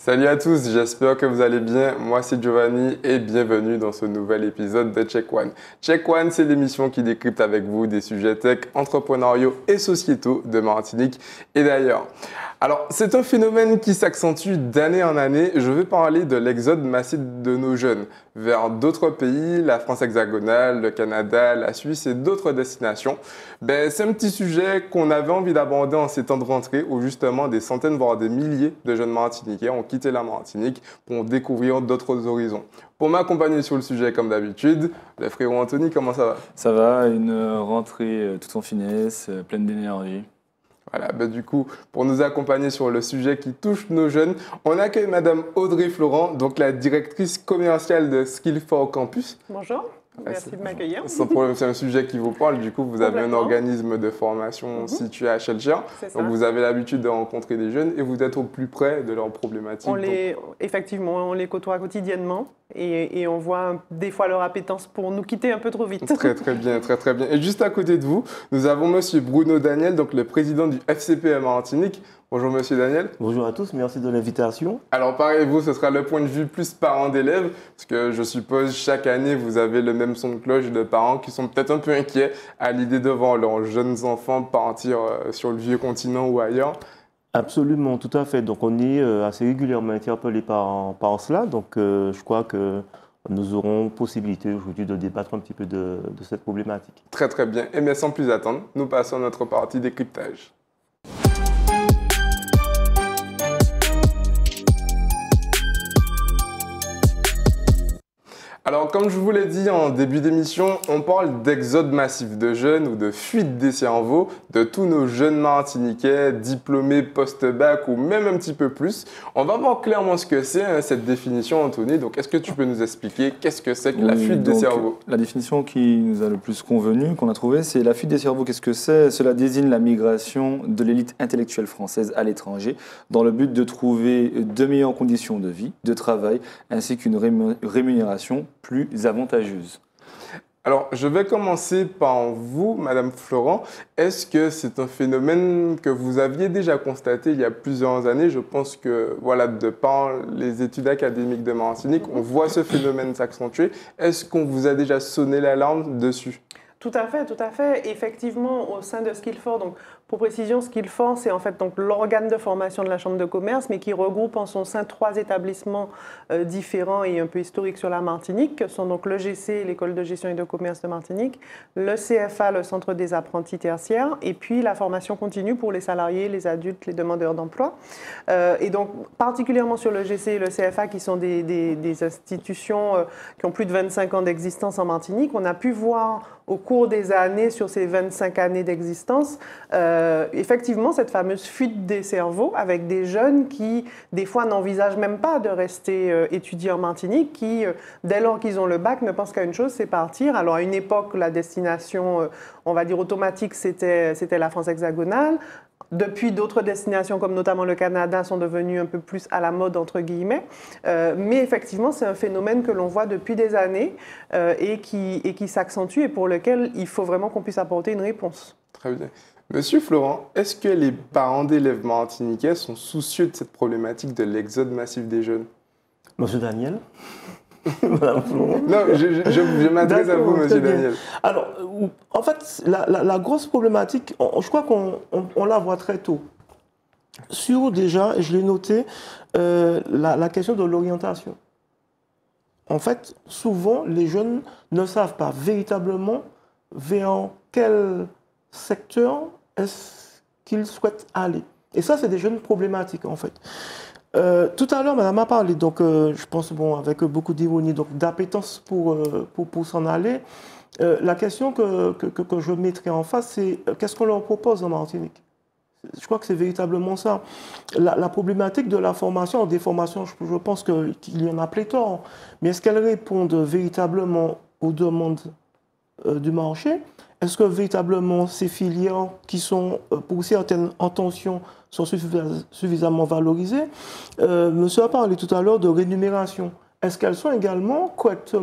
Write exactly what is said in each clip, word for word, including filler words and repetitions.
Salut à tous, j'espère que vous allez bien. Moi, c'est Giovanni et bienvenue dans ce nouvel épisode de Check One. Check One, c'est l'émission qui décrypte avec vous des sujets tech, entrepreneuriaux et sociétaux de Martinique et d'ailleurs. Alors, c'est un phénomène qui s'accentue d'année en année. Je veux parler de l'exode massif de nos jeunes vers d'autres pays, la France hexagonale, le Canada, la Suisse et d'autres destinations. Ben, c'est un petit sujet qu'on avait envie d'aborder en ces temps de rentrée où justement des centaines, voire des milliers de jeunes Martiniquais ont quitté la Martinique pour découvrir d'autres horizons. Pour m'accompagner sur le sujet, comme d'habitude, le frérot Anthony, comment ça va? Ça va, une rentrée toute en finesse, pleine d'énergie. Voilà, ben du coup, pour nous accompagner sur le sujet qui touche nos jeunes, on accueille Madame Audrey Florent, donc la directrice commerciale de Skill for Campus. Bonjour. Merci de m'accueillir. Sans problème, c'est un sujet qui vous parle. Du coup, vous avez un organisme de formation mm-hmm. situé à Chelcher. Donc, vous avez l'habitude de rencontrer des jeunes et vous êtes au plus près de leurs problématiques. On les, effectivement, on les côtoie quotidiennement et, et on voit des fois leur appétence pour nous quitter un peu trop vite. Très, très bien, très, très bien. Et juste à côté de vous, nous avons Monsieur Bruno Daniel, donc le président du F C P M Martinique. Bonjour Monsieur Daniel. Bonjour à tous, merci de l'invitation. Alors pareil, vous, ce sera le point de vue plus parent d'élèves, parce que je suppose chaque année, vous avez le même son de cloche de parents qui sont peut-être un peu inquiets à l'idée de voir leurs jeunes enfants partir sur le vieux continent ou ailleurs. Absolument, tout à fait. Donc on est assez régulièrement interpellés par, par cela, donc euh, je crois que nous aurons possibilité aujourd'hui de débattre un petit peu de, de cette problématique. Très très bien, et bien sans plus attendre, nous passons à notre partie décryptage. Alors, comme je vous l'ai dit en début d'émission, on parle d'exode massif de jeunes ou de fuite des cerveaux de tous nos jeunes Martiniquais, diplômés post-bac ou même un petit peu plus. On va voir clairement ce que c'est, hein, cette définition, Anthony. Donc, est-ce que tu peux nous expliquer qu'est-ce que c'est que oui, la fuite donc, des cerveaux? La définition qui nous a le plus convenu, qu'on a trouvée, c'est la fuite des cerveaux. Qu'est-ce que c'est? Cela désigne la migration de l'élite intellectuelle française à l'étranger dans le but de trouver de meilleures conditions de vie, de travail, ainsi qu'une rémunération plus avantageuse. Alors, je vais commencer par vous, Madame Florent. Est-ce que c'est un phénomène que vous aviez déjà constaté il y a plusieurs années? Je pense que, voilà, de par les études académiques de Martinique, on voit ce phénomène s'accentuer. Est-ce qu'on vous a déjà sonné l'alarme dessus? Tout à fait, tout à fait. Effectivement, au sein de Skill for, donc pour précision, Skill for, c'est en fait donc l'organe de formation de la Chambre de commerce, mais qui regroupe en son sein trois établissements euh, différents et un peu historiques sur la Martinique, que sont donc le G C, l'École de gestion et de commerce de Martinique, le C F A, le Centre des apprentis tertiaires, et puis la formation continue pour les salariés, les adultes, les demandeurs d'emploi. Euh, et donc, particulièrement sur le G C et le C F A, qui sont des, des, des institutions euh, qui ont plus de vingt-cinq ans d'existence en Martinique, on a pu voir au cours des années, sur ces vingt-cinq années d'existence, euh, effectivement, cette fameuse fuite des cerveaux avec des jeunes qui, des fois, n'envisagent même pas de rester euh, étudier en Martinique, qui, euh, dès lors qu'ils ont le bac, ne pensent qu'à une chose, c'est partir. Alors, à une époque, la destination, euh, on va dire automatique, c'était, c'était la France hexagonale. Depuis, d'autres destinations, comme notamment le Canada, sont devenues un peu plus à la mode, entre guillemets. Euh, mais effectivement, c'est un phénomène que l'on voit depuis des années euh, et qui, et qui s'accentue et pour lequel il faut vraiment qu'on puisse apporter une réponse. Très bien. Monsieur Florent, est-ce que les parents d'élèves martiniquais sont soucieux de cette problématique de l'exode massif des jeunes? Monsieur Daniel? Non, je, je, je m'adresse à vous, Monsieur Daniel. Alors, en fait, la, la, la grosse problématique, on, je crois qu'on on, on la voit très tôt. Sur déjà, et je l'ai noté, euh, la, la question de l'orientation. En fait, souvent, les jeunes ne savent pas véritablement vers quel secteur est-ce qu'ils souhaitent aller. Et ça, c'est des jeunes problématiques, en fait. Euh, tout à l'heure, Madame a parlé, donc, euh, je pense, bon, avec beaucoup d'ironie, donc d'appétence pour, euh, pour, pour s'en aller. Euh, la question que, que, que je mettrai en face, c'est euh, qu'est-ce qu'on leur propose en Martinique? Je crois que c'est véritablement ça. La, la problématique de la formation, des formations, je, je pense que, qu'il y en a pléthore, mais est-ce qu'elles répondent véritablement aux demandes euh, du marché? Est-ce que véritablement ces filières qui sont, euh, pour certaines, en tension, sont suffisamment valorisées? euh, Monsieur a parlé tout à l'heure de rémunération. Est-ce qu'elles sont également correctement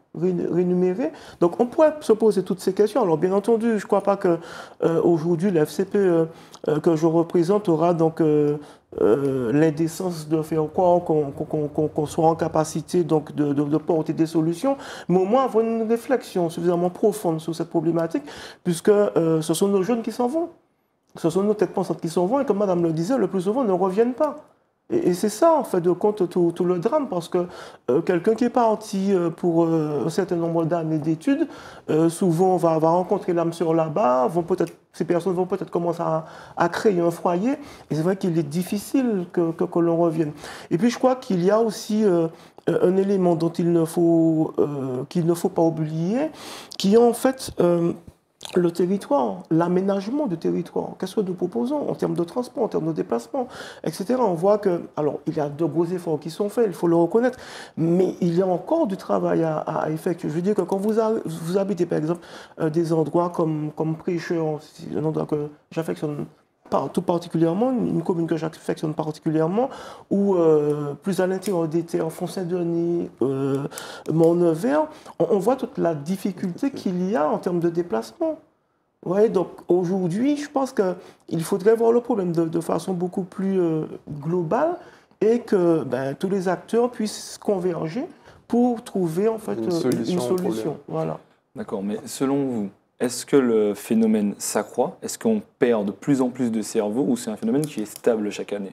rémunérés. Donc on pourrait se poser toutes ces questions. Alors bien entendu, je ne crois pas qu'aujourd'hui euh, le F C P euh, euh, que je représente aura donc euh, euh, l'indécence de faire quoi, qu'on qu'on, qu'on, qu'on soit en capacité donc, de, de, de porter des solutions, mais au moins avoir une réflexion suffisamment profonde sur cette problématique, puisque euh, ce sont nos jeunes qui s'en vont. Ce sont nos têtes pensantes qui s'en vont et comme Madame le disait, le plus souvent ne reviennent pas. Et, et c'est ça, en fait, de compte, tout, tout le drame, parce que euh, quelqu'un qui est parti euh, pour euh, un certain nombre d'années d'études, euh, souvent va, va rencontrer l'âme sœur là-bas, vont peut-être, ces personnes vont peut-être commencer à, à créer un foyer, et c'est vrai qu'il est difficile que, que, que l'on revienne. Et puis je crois qu'il y a aussi euh, un élément dont il ne faut, euh, qu'il ne faut pas oublier, qui est en fait... Euh, le territoire, l'aménagement du territoire. Qu'est-ce que nous proposons en termes de transport, en termes de déplacement, et cetera. On voit que, alors, il y a de gros efforts qui sont faits, il faut le reconnaître, mais il y a encore du travail à, à effectuer. Je veux dire que quand vous, a, vous habitez, par exemple, euh, des endroits comme, comme Prêcheur, c'est un endroit que j'affectionne tout particulièrement, une commune que j'affectionne particulièrement, ou euh, plus à l'intérieur des terres, Font-Saint-Denis, euh, Mont-Nevers, on, on voit toute la difficulté qu'il y a en termes de déplacement. Ouais, donc aujourd'hui, je pense qu'il faudrait voir le problème de, de façon beaucoup plus euh, globale et que ben, tous les acteurs puissent converger pour trouver en fait une solution. Une solution. Voilà. D'accord, mais selon vous, est-ce que le phénomène s'accroît? Est-ce qu'on perd de plus en plus de cerveaux ou c'est un phénomène qui est stable chaque année?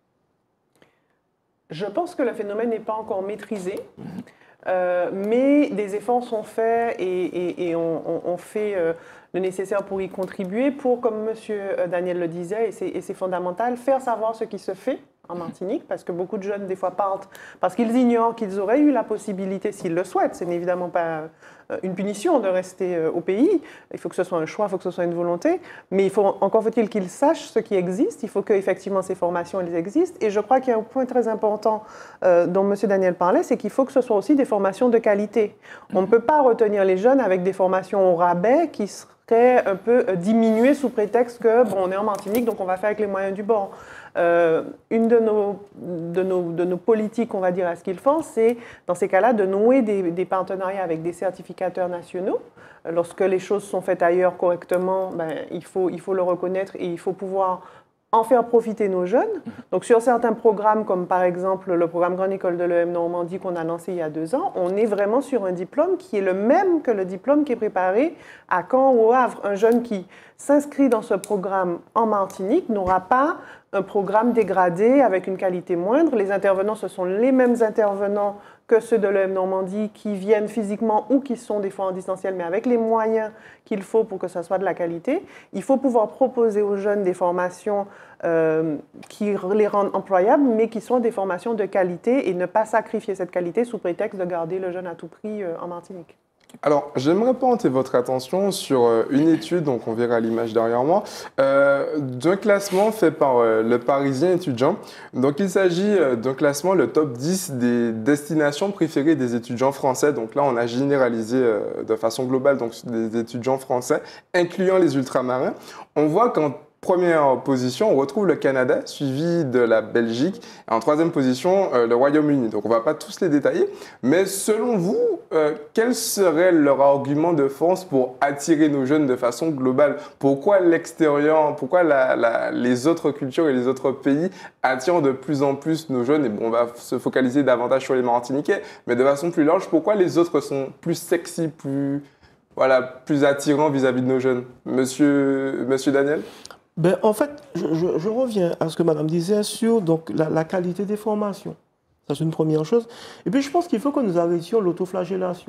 Je pense que le phénomène n'est pas encore maîtrisé, mmh. euh, mais des efforts sont faits et, et, et on, on, on fait euh, le nécessaire pour y contribuer, pour, comme M. Daniel le disait, et c'est fondamental, faire savoir ce qui se fait en Martinique, parce que beaucoup de jeunes, des fois, partent parce qu'ils ignorent qu'ils auraient eu la possibilité, s'ils le souhaitent. Ce n'est évidemment pas une punition de rester au pays. Il faut que ce soit un choix, il faut que ce soit une volonté. Mais il faut, encore faut-il qu'ils sachent ce qui existe. Il faut qu'effectivement ces formations elles existent. Et je crois qu'il y a un point très important euh, dont M. Daniel parlait, c'est qu'il faut que ce soit aussi des formations de qualité. On ne peut pas retenir les jeunes avec des formations au rabais qui seraient un peu diminuées sous prétexte que, bon, on est en Martinique, donc on va faire avec les moyens du bord. Euh, une de nos, de, nos, de nos politiques, on va dire, à ce qu'ils font, c'est, dans ces cas-là, de nouer des, des partenariats avec des certificateurs nationaux. Lorsque les choses sont faites ailleurs correctement, ben, il faut, il faut le reconnaître et il faut pouvoir en faire profiter nos jeunes. Donc, sur certains programmes, comme par exemple le programme Grande École de l'E M Normandie qu'on a lancé il y a deux ans, on est vraiment sur un diplôme qui est le même que le diplôme qui est préparé à Caen ou au Havre. Un jeune qui s'inscrit dans ce programme en Martinique n'aura pas un programme dégradé avec une qualité moindre. Les intervenants, ce sont les mêmes intervenants que ceux de l'E M Normandie qui viennent physiquement ou qui sont des fois en distanciel, mais avec les moyens qu'il faut pour que ça soit de la qualité. Il faut pouvoir proposer aux jeunes des formations euh, qui les rendent employables, mais qui sont des formations de qualité et ne pas sacrifier cette qualité sous prétexte de garder le jeune à tout prix euh, en Martinique. Alors, j'aimerais porter votre attention sur une étude, donc on verra l'image derrière moi, euh, d'un classement fait par euh, le Parisien étudiant. Donc, il s'agit euh, d'un classement, le top dix des destinations préférées des étudiants français. Donc là, on a généralisé euh, de façon globale donc, des étudiants français, incluant les ultramarins. On voit qu'en première position, on retrouve le Canada, suivi de la Belgique. Et en troisième position, euh, le Royaume-Uni. Donc, on ne va pas tous les détailler. Mais selon vous, euh, quel serait leur argument de force pour attirer nos jeunes de façon globale? Pourquoi l'extérieur, pourquoi la, la, les autres cultures et les autres pays attirent de plus en plus nos jeunes? Et bon, on va se focaliser davantage sur les Martiniquais, mais de façon plus large, pourquoi les autres sont plus sexy, plus, voilà, plus attirants vis-à-vis de nos jeunes? Monsieur, Monsieur Daniel? Ben, en fait, je, je, je reviens à ce que Madame disait sur donc, la, la qualité des formations. Ça, c'est une première chose. Et puis, je pense qu'il faut que nous arrêtions l'autoflagellation.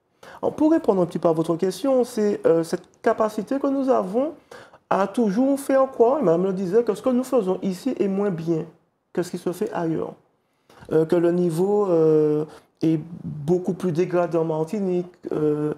Pour répondre un petit peu à votre question, c'est euh, cette capacité que nous avons à toujours faire quoi? Et Madame le disait, que ce que nous faisons ici est moins bien que ce qui se fait ailleurs. Euh, que le niveau euh, est beaucoup plus dégradé en Martinique, euh,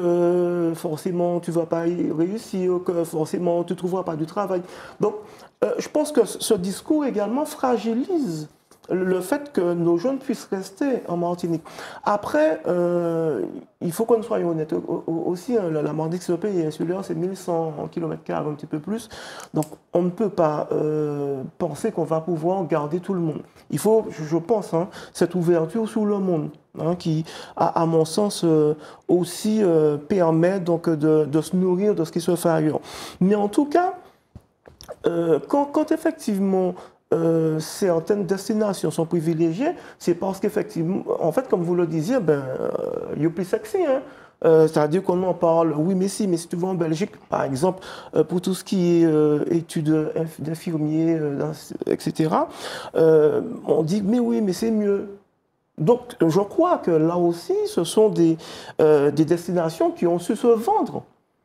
que forcément tu ne vas pas y réussir, que forcément tu ne trouveras pas du travail. Donc, euh, je pense que ce discours également fragilise le fait que nos jeunes puissent rester en Martinique. Après, euh, il faut qu'on soit honnête aussi, hein, la, la Martinique, ce pays insulaire, c'est mille cent kilomètres carrés, un petit peu plus. Donc, on ne peut pas euh, penser qu'on va pouvoir garder tout le monde. Il faut, je pense, hein, cette ouverture sur le monde, hein, qui, à, à mon sens, euh, aussi euh, permet donc, de, de se nourrir de ce qui se fait ailleurs. Mais en tout cas, euh, quand, quand effectivement... Euh, certaines destinations sont privilégiées, c'est parce qu'effectivement, en fait, comme vous le disiez, ben, euh, you're plus sexy, hein. Euh, c'est-à-dire qu'on en parle, oui, mais si, mais si tu vas en Belgique, par exemple, euh, pour tout ce qui est euh, études d'infirmiers, euh, et cetera, euh, on dit, mais oui, mais c'est mieux. Donc, je crois que là aussi, ce sont des, euh, des destinations qui ont su se vendre.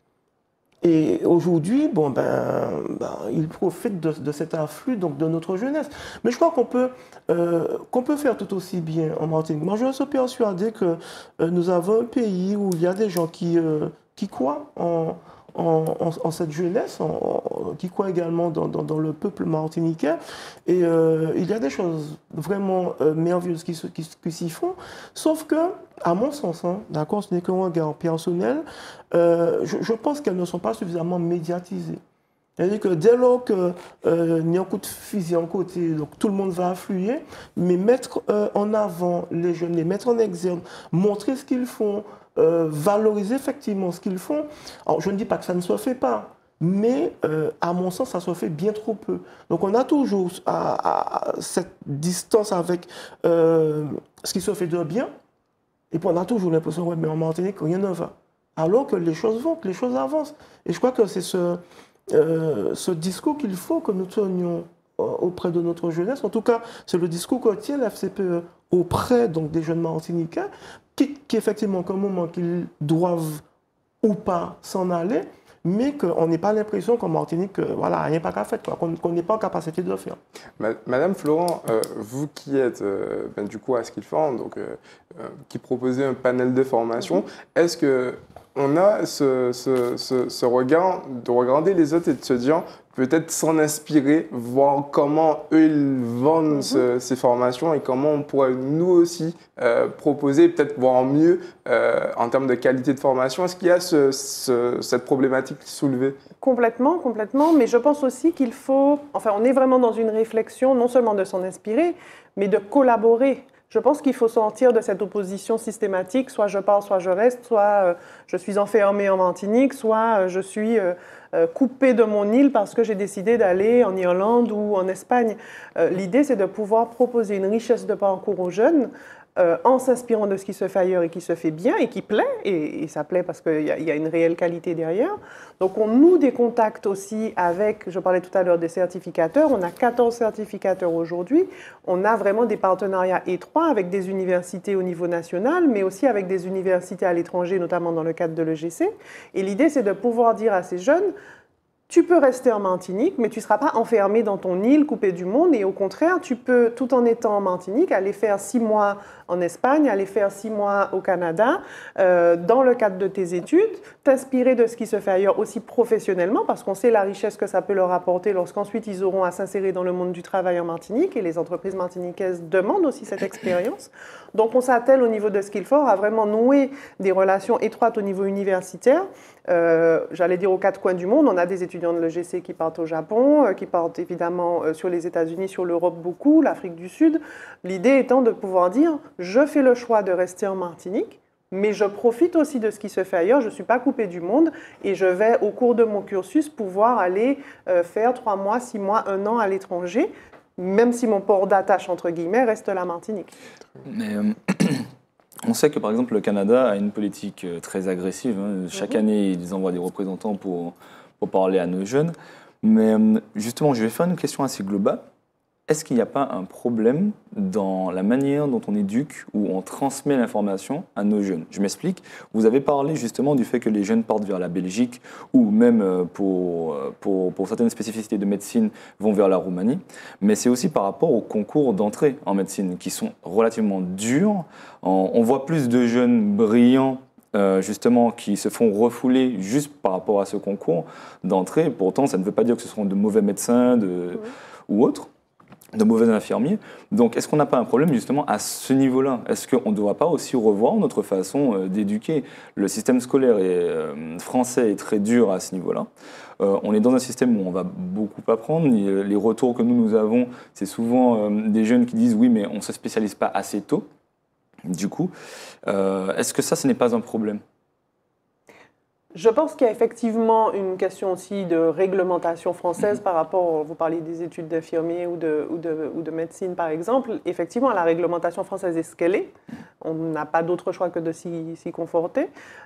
Et aujourd'hui, bon, ben, ben, ils profitent de, de cet afflux donc, de notre jeunesse. Mais je crois qu'on peut, euh, qu'on peut faire tout aussi bien en Martinique. Moi, je suis persuadé que euh, nous avons un pays où il y a des gens qui, euh, qui croient en, en, en, en cette jeunesse, en, en, qui croient également dans, dans, dans le peuple martiniquais. Et euh, il y a des choses vraiment euh, merveilleuses qui, qui, qui s'y font. Sauf que, à mon sens, hein, d'accord, ce n'est qu'un regard personnel, euh, je, je pense qu'elles ne sont pas suffisamment médiatisées. C'est-à-dire que dès lors qu'il euh, y a un coup de fusil en côté, donc tout le monde va affluer, mais mettre euh, en avant les jeunes, les mettre en exergue, montrer ce qu'ils font, euh, valoriser effectivement ce qu'ils font. Alors je ne dis pas que ça ne se fait pas, mais euh, à mon sens, ça se fait bien trop peu. Donc on a toujours à, à cette distance avec euh, ce qui se fait de bien, et puis on a toujours l'impression, ouais, mais en Martinique, rien ne va. Alors que les choses vont, que les choses avancent. Et je crois que c'est ce, euh, ce discours qu'il faut que nous tenions euh, auprès de notre jeunesse. En tout cas, c'est le discours que tient la F C P E auprès donc, des jeunes Martiniquais, qui, qui effectivement, qu'à un moment qu'ils doivent ou pas s'en aller, mais qu'on n'ait pas l'impression qu'en Martinique, euh, voilà, rien pas qu'à faire, qu'on qu'on n'est pas en capacité de le faire. Madame Florent, euh, vous qui êtes euh, ben, du coup à Skillform, donc euh, euh, qui proposez un panel de formation, mm-hmm. Est-ce que on a ce, ce, ce, ce regard de regarder les autres et de se dire peut-être s'en inspirer, voir comment eux ils vendent mm-hmm. ce, ces formations et comment on pourrait nous aussi euh, proposer peut-être voir mieux euh, en termes de qualité de formation. Est-ce qu'il y a ce, ce, cette problématique soulevée? Complètement, complètement, mais je pense aussi qu'il faut, enfin on est vraiment dans une réflexion non seulement de s'en inspirer, mais de collaborer. Je pense qu'il faut sortir de cette opposition systématique, soit je pars, soit je reste, soit euh, je suis enfermée en Martinique, soit euh, je suis euh, euh, coupée de mon île parce que j'ai décidé d'aller en Irlande ou en Espagne. Euh, l'idée, c'est de pouvoir proposer une richesse de parcours aux jeunes euh, en s'inspirant de ce qui se fait ailleurs et qui se fait bien et qui plaît, et, et ça plaît parce qu'il y, y a une réelle qualité derrière. Donc on noue des contacts aussi avec, je parlais tout à l'heure des certificateurs, on a quatorze certificateurs aujourd'hui, on a vraiment des partenariats étroits avec des universités au niveau national, mais aussi avec des universités à l'étranger, notamment dans le cadre de l'E G C. Et l'idée, c'est de pouvoir dire à ces jeunes, tu peux rester en Martinique, mais tu ne seras pas enfermé dans ton île, coupé du monde. Et au contraire, tu peux, tout en étant en Martinique, aller faire six mois en Espagne, aller faire six mois au Canada, euh, dans le cadre de tes études, t'inspirer de ce qui se fait ailleurs aussi professionnellement, parce qu'on sait la richesse que ça peut leur apporter lorsqu'ensuite ils auront à s'insérer dans le monde du travail en Martinique. Et les entreprises martiniquaises demandent aussi cette expérience. Donc on s'attelle au niveau de Skillform à vraiment nouer des relations étroites au niveau universitaire. Euh, j'allais dire aux quatre coins du monde, on a des étudiants de l'E G C qui partent au Japon, euh, qui partent évidemment euh, sur les États-Unis, sur l'Europe beaucoup, l'Afrique du Sud. L'idée étant de pouvoir dire, je fais le choix de rester en Martinique, mais je profite aussi de ce qui se fait ailleurs, je ne suis pas coupée du monde et je vais au cours de mon cursus pouvoir aller euh, faire trois mois, six mois, un an à l'étranger, même si mon port d'attache, entre guillemets, reste la Martinique. Mais, euh... On sait que, par exemple, le Canada a une politique très agressive. Hein. Chaque mmh. année, ils envoient des représentants pour, pour parler à nos jeunes. Mais justement, je vais faire une question assez globale. Est-ce qu'il n'y a pas un problème dans la manière dont on éduque ou on transmet l'information à nos jeunes? Je m'explique. Vous avez parlé justement du fait que les jeunes partent vers la Belgique ou même pour, pour, pour certaines spécificités de médecine vont vers la Roumanie. Mais c'est aussi par rapport aux concours d'entrée en médecine qui sont relativement durs. On, on voit plus de jeunes brillants Euh, justement, qui se font refouler juste par rapport à ce concours d'entrée. Pourtant, ça ne veut pas dire que ce seront de mauvais médecins de, mmh. ou autres. de mauvais infirmiers. Donc, est-ce qu'on n'a pas un problème justement à ce niveau-là? Est-ce qu'on ne devrait pas aussi revoir notre façon euh, d'éduquer? Le système scolaire est, euh, français est très dur à ce niveau-là. Euh, on est dans un système où on va beaucoup apprendre. Les retours que nous, nous avons, c'est souvent euh, des jeunes qui disent « oui, mais on ne se spécialise pas assez tôt ». Du coup, euh, est-ce que ça, ce n'est pas un problème? Je pense qu'il y a effectivement une question aussi de réglementation française par rapport, vous parliez des études d'infirmiers ou de, ou, de, ou de médecine par exemple, effectivement la réglementation française est ce qu'elle est, on n'a pas d'autre choix que de s'y, s'y conforter,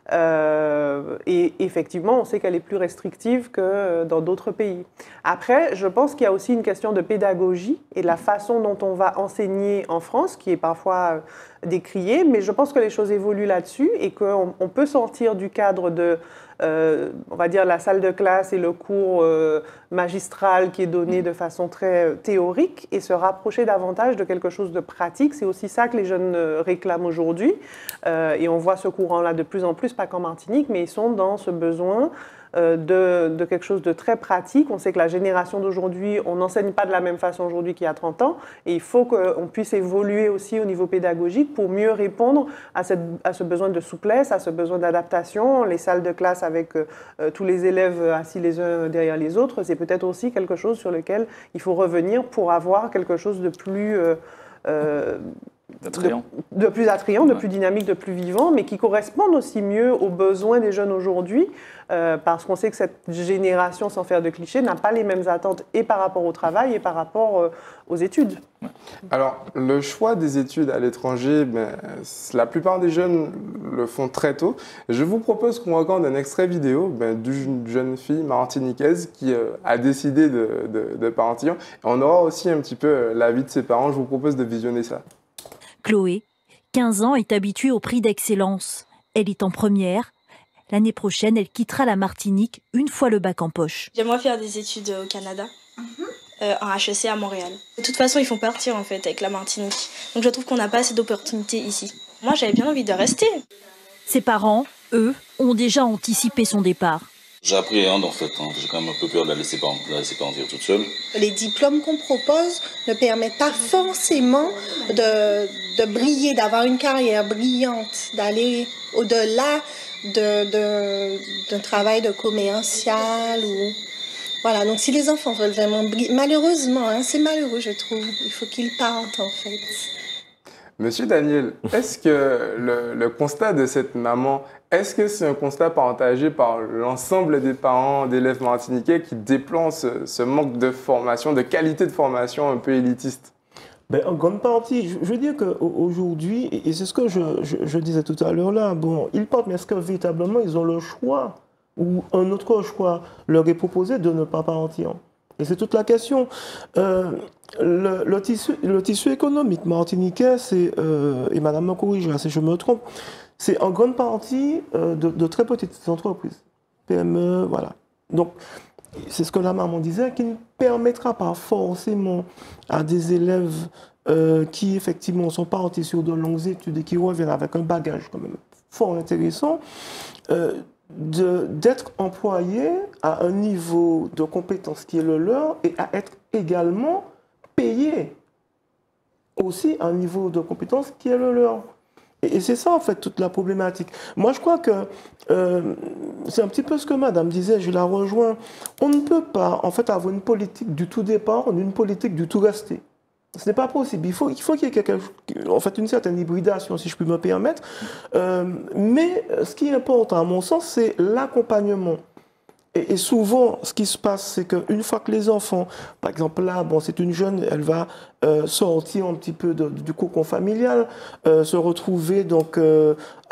euh, et effectivement on sait qu'elle est plus restrictive que dans d'autres pays. Après, je pense qu'il y a aussi une question de pédagogie et de la façon dont on va enseigner en France, qui est parfois décriée, mais je pense que les choses évoluent là-dessus et qu'on on peut sortir du cadre de, euh, on va dire, la salle de classe et le cours euh, magistral qui est donné de façon très théorique et se rapprocher davantage de quelque chose de pratique. C'est aussi ça que les jeunes réclament aujourd'hui euh, et on voit ce courant-là de plus en plus, pas qu'en Martinique, mais ils sont dans ce besoin De, de quelque chose de très pratique. On sait que la génération d'aujourd'hui, on n'enseigne pas de la même façon aujourd'hui qu'il y a trente ans et il faut qu'on puisse évoluer aussi au niveau pédagogique pour mieux répondre à, cette, à ce besoin de souplesse, à ce besoin d'adaptation. Les salles de classe avec euh, tous les élèves assis les uns derrière les autres, c'est peut-être aussi quelque chose sur lequel il faut revenir pour avoir quelque chose de plus... Euh, euh, Attrayant. De, de plus attrayant, de plus dynamique, de plus vivant, mais qui correspondent aussi mieux aux besoins des jeunes aujourd'hui, euh, parce qu'on sait que cette génération, sans faire de clichés, n'a pas les mêmes attentes et par rapport au travail et par rapport euh, aux études. Alors, le choix des études à l'étranger, ben, la plupart des jeunes le font très tôt. Je vous propose qu'on regarde un extrait vidéo ben, d'une jeune fille martiniquaise qui euh, a décidé de, de, de partir. Et on aura aussi un petit peu euh, l'avis de ses parents. Je vous propose de visionner ça. Chloé, quinze ans, est habituée au prix d'excellence. Elle est en première. L'année prochaine, elle quittera la Martinique une fois le bac en poche. J'aimerais faire des études au Canada, mm-hmm. euh, en H E C à Montréal. De toute façon, ils font partir en fait avec la Martinique. Donc je trouve qu'on n'a pas assez d'opportunités ici. Moi, j'avais bien envie de rester. Ses parents, eux, ont déjà anticipé son départ. J'appréhende en fait, hein. J'ai quand même un peu peur de la laisser, par... de la laisser partir toute seule. Les diplômes qu'on propose ne permettent pas forcément de, de briller, d'avoir une carrière brillante, d'aller au-delà de, de, d'un travail de commercial. Ou... Voilà, donc si les enfants veulent vraiment briller, malheureusement, hein, c'est malheureux je trouve, il faut qu'ils partent en fait. Monsieur Daniel, est-ce que le, le constat de cette maman, est-ce que c'est un constat partagé par l'ensemble des parents d'élèves martiniquais qui déplorent ce, ce manque de formation, de qualité de formation un peu élitiste? Ben, en grande partie, je, je veux dire qu'aujourd'hui, et c'est ce que je, je, je disais tout à l'heure là, bon, ils partent, mais est-ce que véritablement ils ont le choix ou un autre choix leur est proposé de ne pas partir? Et c'est toute la question. Euh, le, le, tissu, le tissu économique martiniquais, c'est, euh, et madame me corrigera si je me trompe, c'est en grande partie euh, de, de très petites entreprises, P M E, voilà. Donc, c'est ce que la maman disait, qui ne permettra pas forcément à des élèves euh, qui, effectivement, sont partis sur de longues études et qui reviennent avec un bagage quand même fort intéressant, euh, De, d'être employés à un niveau de compétence qui est le leur et à être également payés aussi à un niveau de compétence qui est le leur. Et, et c'est ça, en fait, toute la problématique. Moi, je crois que euh, c'est un petit peu ce que madame disait, je la rejoins. On ne peut pas, en fait, avoir une politique du tout départ, une politique du tout rester. Ce n'est pas possible. Il faut, il faut qu'il y ait quelque, en fait, une certaine hybridation, si je puis me permettre. Euh, mais ce qui est important, à mon sens, c'est l'accompagnement. Et, et souvent, ce qui se passe, c'est qu'une fois que les enfants, par exemple là, bon, c'est une jeune, elle va euh, sortir un petit peu de, du cocon familial, euh, se retrouver donc euh,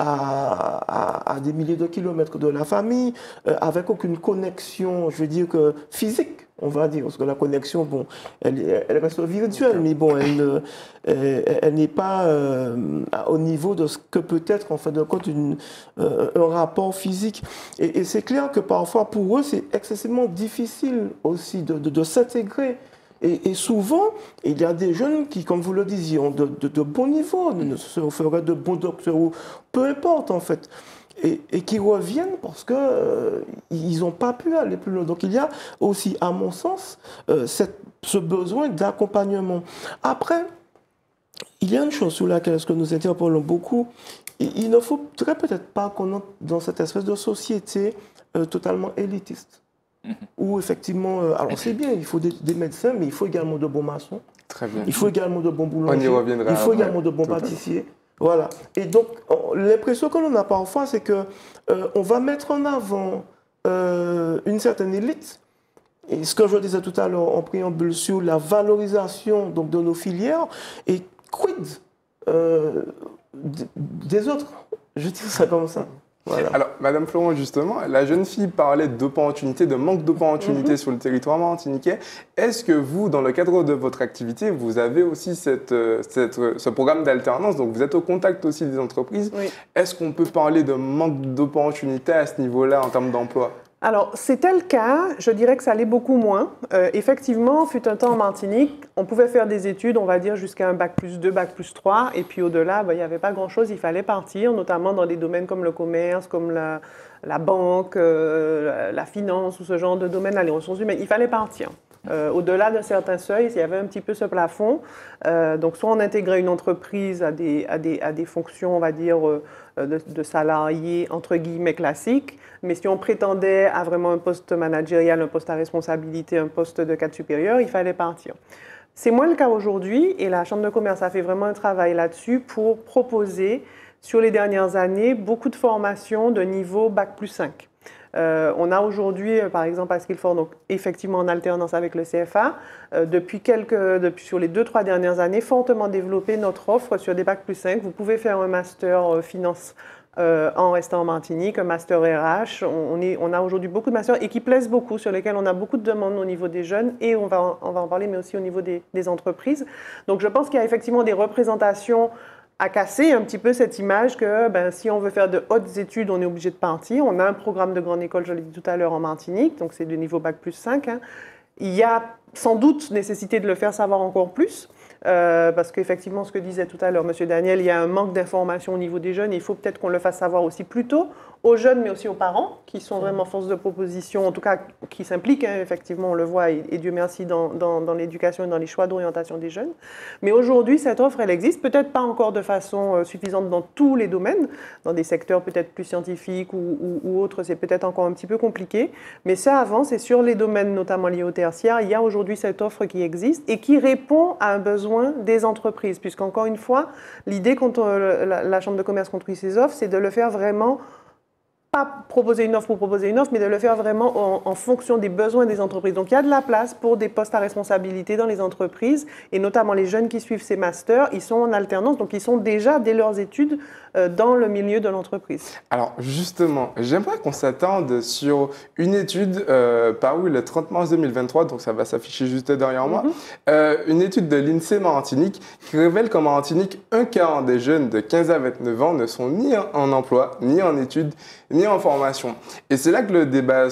à, à, à des milliers de kilomètres de la famille, euh, avec aucune connexion, je veux dire que physique. On va dire, parce que la connexion, bon, elle, elle reste virtuelle, mais bon, elle, elle, elle n'est pas euh, au niveau de ce que peut être, en fin de compte, une, euh, un rapport physique. Et, et c'est clair que parfois, pour eux, c'est excessivement difficile aussi de, de, de s'intégrer. Et, et souvent, il y a des jeunes qui, comme vous le disiez, ont de, de, de bons niveaux, se feraient de bons docteurs, ou peu importe, en fait. et, et qui reviennent parce qu'ils euh, n'ont pas pu aller plus loin. Donc il y a aussi, à mon sens, euh, cette, ce besoin d'accompagnement. Après, il y a une chose sur laquelle est-ce que nous interpellons beaucoup. Il, il ne faudrait peut-être pas qu'on entre dans cette espèce de société euh, totalement élitiste. Mmh. Où effectivement, euh, alors c'est bien, il faut des, des médecins, mais il faut également de bons maçons. Très bien. Il faut également de bons boulangers. On y reviendra. Il faut après. également de bons Totalement. pâtissiers. Voilà. Et donc, l'impression que l'on a parfois, c'est qu'on euh, va mettre en avant euh, une certaine élite. Et ce que je disais tout à l'heure en préambule sur la valorisation donc, de nos filières, et quid euh, des autres. Je dis ça comme ça. Voilà. Alors, Madame Florent, justement, la jeune fille parlait d'opportunités, de manque d'opportunités mm-hmm. sur le territoire martiniquais. Est-ce que vous, dans le cadre de votre activité, vous avez aussi cette, cette, ce programme d'alternance, donc vous êtes au contact aussi des entreprises. Oui. Est-ce qu'on peut parler de manque d'opportunités à ce niveau-là en termes d'emploi ? Alors, c'était le cas, je dirais que ça allait beaucoup moins. Euh, effectivement, fut un temps en Martinique, on pouvait faire des études, on va dire, jusqu'à un bac plus deux, bac plus trois, et puis au-delà, ben, il n'y avait pas grand-chose, il fallait partir, notamment dans des domaines comme le commerce, comme la, la banque, euh, la, la finance, ou ce genre de domaine, les ressources humaines, il fallait partir. Euh, au-delà de certains seuils, il y avait un petit peu ce plafond. Euh, donc, soit on intégrait une entreprise à des, à des, à des fonctions, on va dire, euh, de, de salariés, entre guillemets, classiques. Mais si on prétendait à vraiment un poste managérial, un poste à responsabilité, un poste de cadre supérieur, il fallait partir. C'est moins le cas aujourd'hui et la Chambre de commerce a fait vraiment un travail là-dessus pour proposer, sur les dernières années, beaucoup de formations de niveau bac plus cinq. Euh, on a aujourd'hui, euh, par exemple, à Skillfort, donc effectivement en alternance avec le C F A, euh, depuis quelques, depuis sur les deux, trois dernières années, fortement développé notre offre sur des bac plus cinq. Vous pouvez faire un master euh, finance euh, en restant en Martinique, un master R H. On, on, est, on a aujourd'hui beaucoup de masters et qui plaisent beaucoup, sur lesquels on a beaucoup de demandes au niveau des jeunes et on va, en, on va en parler, mais aussi au niveau des, des entreprises. Donc je pense qu'il y a effectivement des représentations à casser un petit peu cette image que ben, si on veut faire de hautes études, on est obligé de partir. On a un programme de grande école, je l'ai dit tout à l'heure, en Martinique, donc c'est de niveau bac plus cinq. Hein. Il y a sans doute nécessité de le faire savoir encore plus, euh, parce qu'effectivement, ce que disait tout à l'heure M. Daniel, il y a un manque d'information au niveau des jeunes, et il faut peut-être qu'on le fasse savoir aussi plus tôt, aux jeunes, mais aussi aux parents, qui sont vraiment force de proposition, en tout cas qui s'impliquent, hein, effectivement, on le voit, et, et Dieu merci, dans, dans, dans l'éducation et dans les choix d'orientation des jeunes. Mais aujourd'hui, cette offre, elle existe, peut-être pas encore de façon euh, suffisante dans tous les domaines, dans des secteurs peut-être plus scientifiques ou, ou, ou autres, c'est peut-être encore un petit peu compliqué, mais ça avance, et sur les domaines notamment liés au tertiaire, il y a aujourd'hui cette offre qui existe et qui répond à un besoin des entreprises, puisqu'encore une fois, l'idée quand on, la, la Chambre de commerce construit ces offres, c'est de le faire vraiment pas proposer une offre pour proposer une offre, mais de le faire vraiment en, en fonction des besoins des entreprises. Donc, il y a de la place pour des postes à responsabilité dans les entreprises, et notamment les jeunes qui suivent ces masters, ils sont en alternance, donc ils sont déjà, dès leurs études, euh, dans le milieu de l'entreprise. Alors, justement, j'aimerais qu'on s'attende sur une étude euh, parue le trente mars deux mille vingt-trois, donc ça va s'afficher juste derrière moi, mm-hmm. euh, une étude de l'INSEE Martinique qui révèle qu'en Martinique, un quart des jeunes de quinze à vingt-neuf ans ne sont ni en emploi, ni en études, ni en formation. Et c'est là que le débat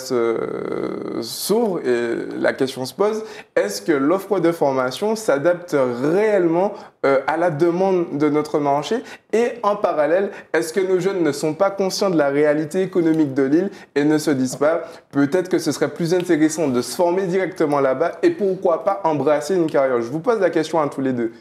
se, s'ouvre et la question se pose, est-ce que l'offre de formation s'adapte réellement euh, à la demande de notre marché? Et en parallèle, est-ce que nos jeunes ne sont pas conscients de la réalité économique de l'île et ne se disent pas, peut-être que ce serait plus intéressant de se former directement là-bas et pourquoi pas embrasser une carrière? Je vous pose la question à tous les deux.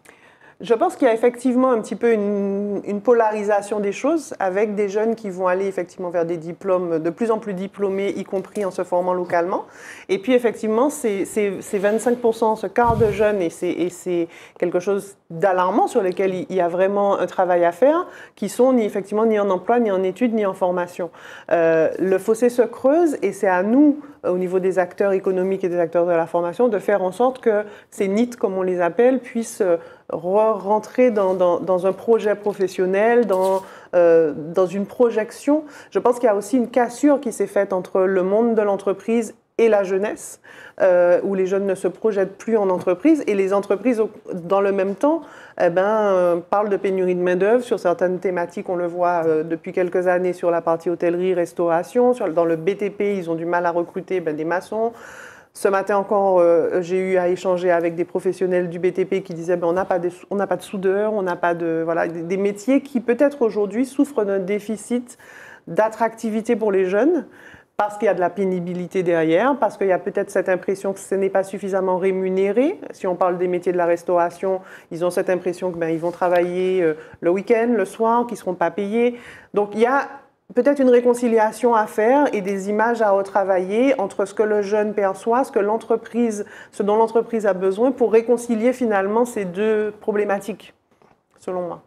Je pense qu'il y a effectivement un petit peu une, une polarisation des choses avec des jeunes qui vont aller effectivement vers des diplômes de plus en plus diplômés, y compris en se formant localement. Et puis effectivement, c'est, c'est, c'est vingt-cinq pour cent, ce quart de jeunes, et c'est, et c'est quelque chose d'alarmant sur lequel il y a vraiment un travail à faire, qui sont ni effectivement ni en emploi, ni en études, ni en formation. Euh, le fossé se creuse et c'est à nous, au niveau des acteurs économiques et des acteurs de la formation, de faire en sorte que ces N I T, comme on les appelle, puissent rentrer dans, dans, dans un projet professionnel, dans, euh, dans une projection. Je pense qu'il y a aussi une cassure qui s'est faite entre le monde de l'entreprise et la jeunesse, euh, où les jeunes ne se projettent plus en entreprise, et les entreprises, dans le même temps, eh ben, euh, parlent de pénurie de main-d'œuvre sur certaines thématiques. On le voit euh, depuis quelques années sur la partie hôtellerie, restauration. Sur, dans le B T P, ils ont du mal à recruter ben, des maçons. Ce matin encore, euh, j'ai eu à échanger avec des professionnels du B T P qui disaient ben, on n'a pas, on n'a pas de soudeurs, on n'a pas de... Voilà, des, des métiers qui peut-être aujourd'hui souffrent d'un déficit d'attractivité pour les jeunes, parce qu'il y a de la pénibilité derrière, parce qu'il y a peut-être cette impression que ce n'est pas suffisamment rémunéré. Si on parle des métiers de la restauration, ils ont cette impression qu'ils ben, vont travailler euh, le week-end, le soir, qu'ils ne seront pas payés. Donc il y a peut-être une réconciliation à faire et des images à retravailler entre ce que le jeune perçoit, ce que l'entreprise, ce dont l'entreprise a besoin pour réconcilier finalement ces deux problématiques, selon moi.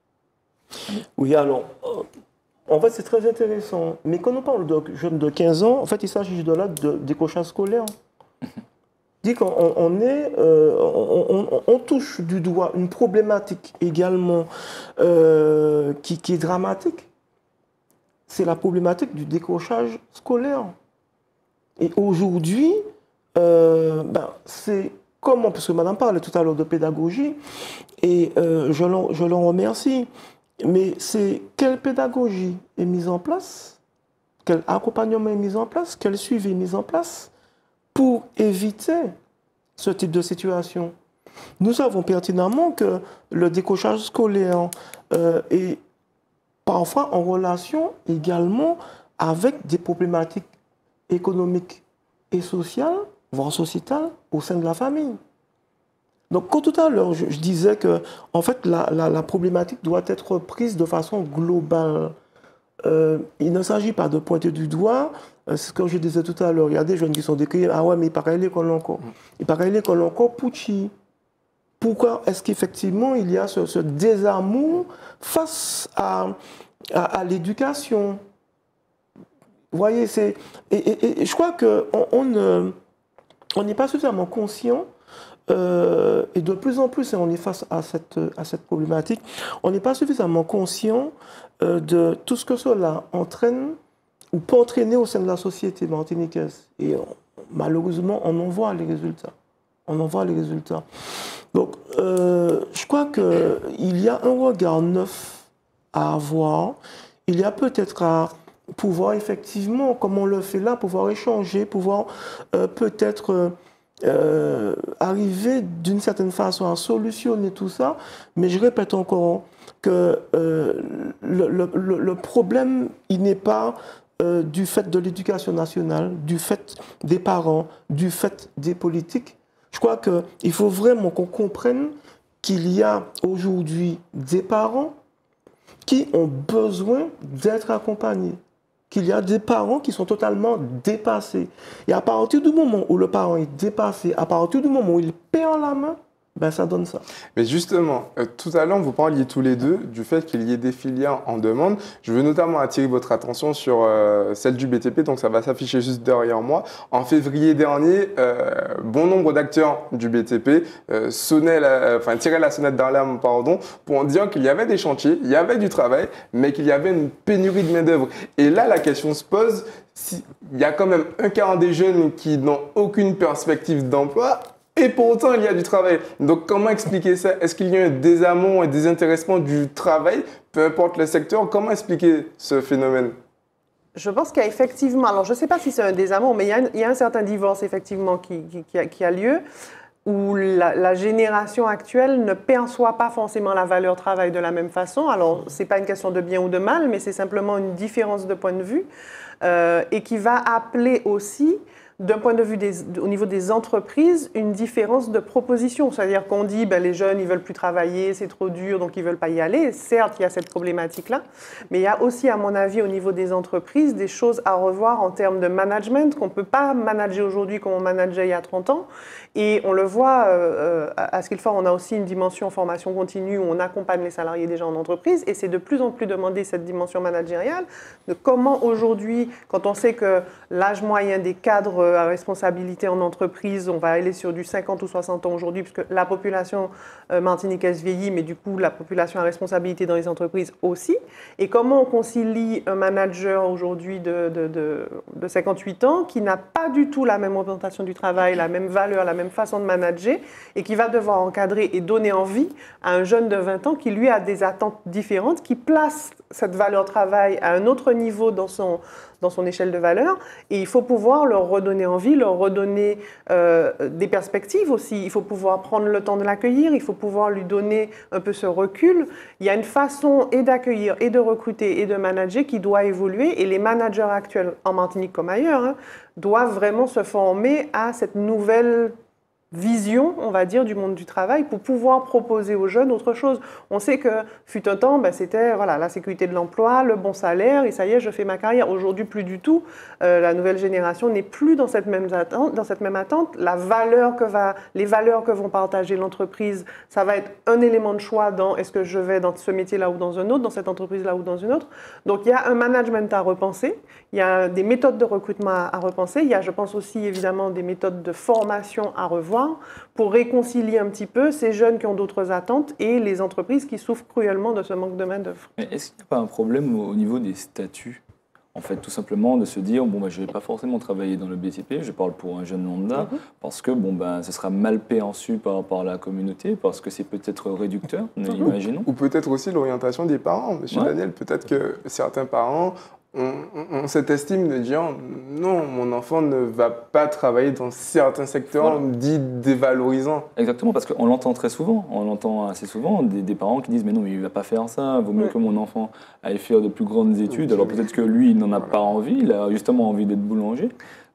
Oui, alors, euh, en fait, c'est très intéressant. Mais quand on parle de jeunes de quinze ans, en fait, il s'agit de là de décrochage scolaire. Dit qu'on on est, euh, on, on, on touche du doigt une problématique également euh, qui, qui est dramatique. C'est la problématique du décrochage scolaire. Et aujourd'hui, euh, ben, c'est comment, parce que madame parlait tout à l'heure de pédagogie, et euh, je l'en je l'en remercie, mais c'est quelle pédagogie est mise en place, quel accompagnement est mis en place, quel suivi est mis en place pour éviter ce type de situation. Nous savons pertinemment que le décrochage scolaire euh, est parfois en relation également avec des problématiques économiques et sociales, voire sociétales, au sein de la famille. Donc, quand tout à l'heure, je, je disais que, en fait, la, la, la problématique doit être prise de façon globale. Euh, il ne s'agit pas de pointer du doigt. Euh, c'est ce que je disais tout à l'heure. Il y a des jeunes qui sont décriés. Ah ouais, mais il paraît l'école encore. Il paraît l'école encore Pucci. Pourquoi est-ce qu'effectivement il y a ce, ce désamour face à, à, à l'éducation? Vous voyez, c'est. Et, et, et je crois qu'on on, on n'est pas suffisamment conscient. Euh, et de plus en plus, et on est face à cette, à cette problématique, on n'est pas suffisamment conscient euh, de tout ce que cela entraîne ou peut entraîner au sein de la société martiniquaise. Et on, malheureusement, on en voit les résultats. On en voit les résultats. Donc, euh, je crois qu'il y a un regard neuf à avoir. Il y a peut-être à pouvoir, effectivement, comme on le fait là, pouvoir échanger, pouvoir euh, peut-être... Euh, Euh, arriver d'une certaine façon à solutionner tout ça, mais je répète encore que euh, le, le, le problème, il n'est pas euh, du fait de l'éducation nationale, du fait des parents, du fait des politiques. Je crois qu'il faut vraiment qu'on comprenne qu'il y a aujourd'hui des parents qui ont besoin d'être accompagnés, qu'il y a des parents qui sont totalement dépassés. Et à partir du moment où le parent est dépassé, à partir du moment où il perd la main, ben ça donne ça. Mais justement, euh, tout à l'heure, vous parliez tous les deux du fait qu'il y ait des filières en demande. Je veux notamment attirer votre attention sur euh, celle du B T P, donc ça va s'afficher juste derrière moi. En février dernier, euh, bon nombre d'acteurs du B T P euh, sonnaient la, enfin, tiraient la sonnette d'alarme, pardon, pour en dire qu'il y avait des chantiers, il y avait du travail, mais qu'il y avait une pénurie de main-d'œuvre. Et là, la question se pose, si, il y a quand même un quart des jeunes qui n'ont aucune perspective d'emploi. Et pour autant, il y a du travail. Donc, comment expliquer ça? Est-ce qu'il y a un désamour et désintéressement du travail, peu importe le secteur? Comment expliquer ce phénomène? Je pense qu'il y a effectivement, alors je ne sais pas si c'est un désamour, mais il y a un, il y a un certain divorce effectivement qui, qui, qui, a, qui a lieu, où la, la génération actuelle ne perçoit pas forcément la valeur travail de la même façon. Alors, ce n'est pas une question de bien ou de mal, mais c'est simplement une différence de point de vue, euh, et qui va appeler aussi, d'un point de vue des, au niveau des entreprises, une différence de proposition. C'est-à-dire qu'on dit, ben, les jeunes, ils ne veulent plus travailler, c'est trop dur, donc ils ne veulent pas y aller. Certes, il y a cette problématique-là, mais il y a aussi, à mon avis, au niveau des entreprises, des choses à revoir en termes de management, qu'on ne peut pas manager aujourd'hui comme on manageait il y a trente ans. Et on le voit, euh, à Skillfort, on a aussi une dimension formation continue où on accompagne les salariés déjà en entreprise, et c'est de plus en plus demandé, cette dimension managériale, de comment aujourd'hui, quand on sait que l'âge moyen des cadres à responsabilité en entreprise, on va aller sur du cinquante ou soixante ans aujourd'hui, puisque la population euh, martiniquaise vieillit, mais du coup, la population à responsabilité dans les entreprises aussi. Et comment on concilie un manager aujourd'hui de, de, de, de cinquante-huit ans qui n'a pas du tout la même orientation du travail, la même valeur, la même façon de manager, et qui va devoir encadrer et donner envie à un jeune de vingt ans qui, lui, a des attentes différentes, qui place cette valeur travail à un autre niveau dans son dans son échelle de valeur. Et il faut pouvoir leur redonner envie, leur redonner euh, des perspectives aussi. Il faut pouvoir prendre le temps de l'accueillir, il faut pouvoir lui donner un peu ce recul. Il y a une façon et d'accueillir, et de recruter, et de manager qui doit évoluer. Et les managers actuels, en Martinique comme ailleurs, hein, doivent vraiment se former à cette nouvelle vision, on va dire, du monde du travail pour pouvoir proposer aux jeunes autre chose. On sait que, fut un temps, ben, c'était voilà, la sécurité de l'emploi, le bon salaire, et ça y est, je fais ma carrière. Aujourd'hui, plus du tout. Euh, la nouvelle génération n'est plus dans cette même attente. Dans cette même attente. La valeur que va, les valeurs que vont partager l'entreprise, ça va être un élément de choix dans est-ce que je vais dans ce métier-là ou dans un autre, dans cette entreprise-là ou dans une autre. Donc, il y a un management à repenser. Il y a des méthodes de recrutement à, à repenser. Il y a, je pense aussi, évidemment, des méthodes de formation à revoir pour réconcilier un petit peu ces jeunes qui ont d'autres attentes et les entreprises qui souffrent cruellement de ce manque de main-d'œuvre. Est-ce qu'il n'y a pas un problème au niveau des statuts ? En fait, tout simplement de se dire, bon, bah, je ne vais pas forcément travailler dans le B T P, je parle pour un jeune lambda, mm-hmm. parce que bon, bah, ce sera mal perçu par, par la communauté, parce que c'est peut-être réducteur, mm-hmm. imaginons. Ou peut-être aussi l'orientation des parents, Monsieur ouais. Daniel. Peut-être que certains parents ont, ont cette estime de dire, non, mon enfant ne va pas travailler dans certains secteurs voilà. dits dévalorisants. Exactement, parce qu'on l'entend très souvent, on l'entend assez souvent, des, des parents qui disent, mais non, mais il ne va pas faire ça, vaut mieux ouais. que mon enfant aille faire de plus grandes études, okay. alors peut-être que lui, il n'en a voilà. pas envie, il a justement envie d'être boulanger.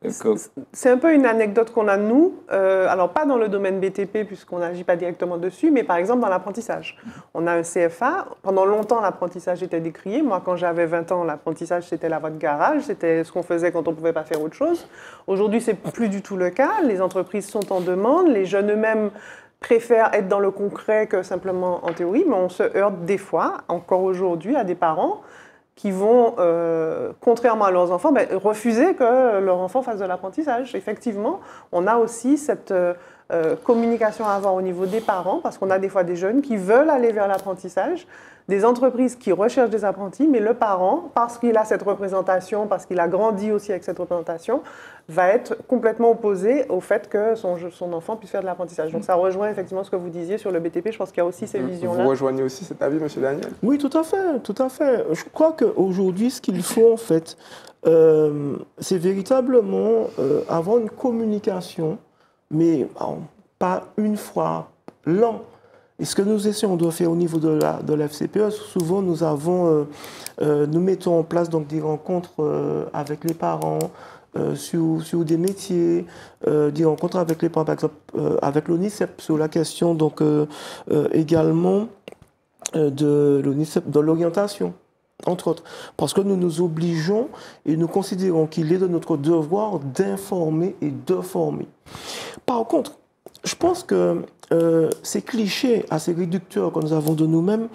C'est un peu une anecdote qu'on a, nous, euh, alors pas dans le domaine B T P, puisqu'on n'agit pas directement dessus, mais par exemple dans l'apprentissage. On a un C F A, pendant longtemps l'apprentissage était décrié. Moi, quand j'avais vingt ans, l'apprentissage c'était la voie de garage, c'était ce qu'on faisait quand on ne pouvait pas faire autre chose. Aujourd'hui, c'est plus du tout le cas, les entreprises sont en demande, les jeunes eux-mêmes préfèrent être dans le concret que simplement en théorie, mais on se heurte des fois, encore aujourd'hui, à des parents qui vont, euh, contrairement à leurs enfants, ben, refuser que leur enfant fasse de l'apprentissage. Effectivement, on a aussi cette euh, communication à avoir au niveau des parents, parce qu'on a des fois des jeunes qui veulent aller vers l'apprentissage, des entreprises qui recherchent des apprentis, mais le parent, parce qu'il a cette représentation, parce qu'il a grandi aussi avec cette représentation, va être complètement opposé au fait que son, son enfant puisse faire de l'apprentissage. Donc ça rejoint effectivement ce que vous disiez sur le B T P, je pense qu'il y a aussi ces visions-là. Vous rejoignez aussi cet avis, M. Daniel? Oui, tout à fait, tout à fait. Je crois qu'aujourd'hui, ce qu'il faut en fait, euh, c'est véritablement euh, avoir une communication, mais bon, pas une fois, l'an. Et ce que nous essayons de faire au niveau de la, de la F C P E, souvent nous avons, euh, euh, nous mettons en place donc des rencontres euh, avec les parents euh, sur, sur des métiers, euh, des rencontres avec les parents, par exemple euh, avec l'ONICEP sur la question donc euh, euh, également euh, de l'ONICEP dans l'orientation, entre autres, parce que nous nous obligeons et nous considérons qu'il est de notre devoir d'informer et de former. Par contre, je pense que euh, ces clichés assez réducteurs que nous avons de nous-mêmes,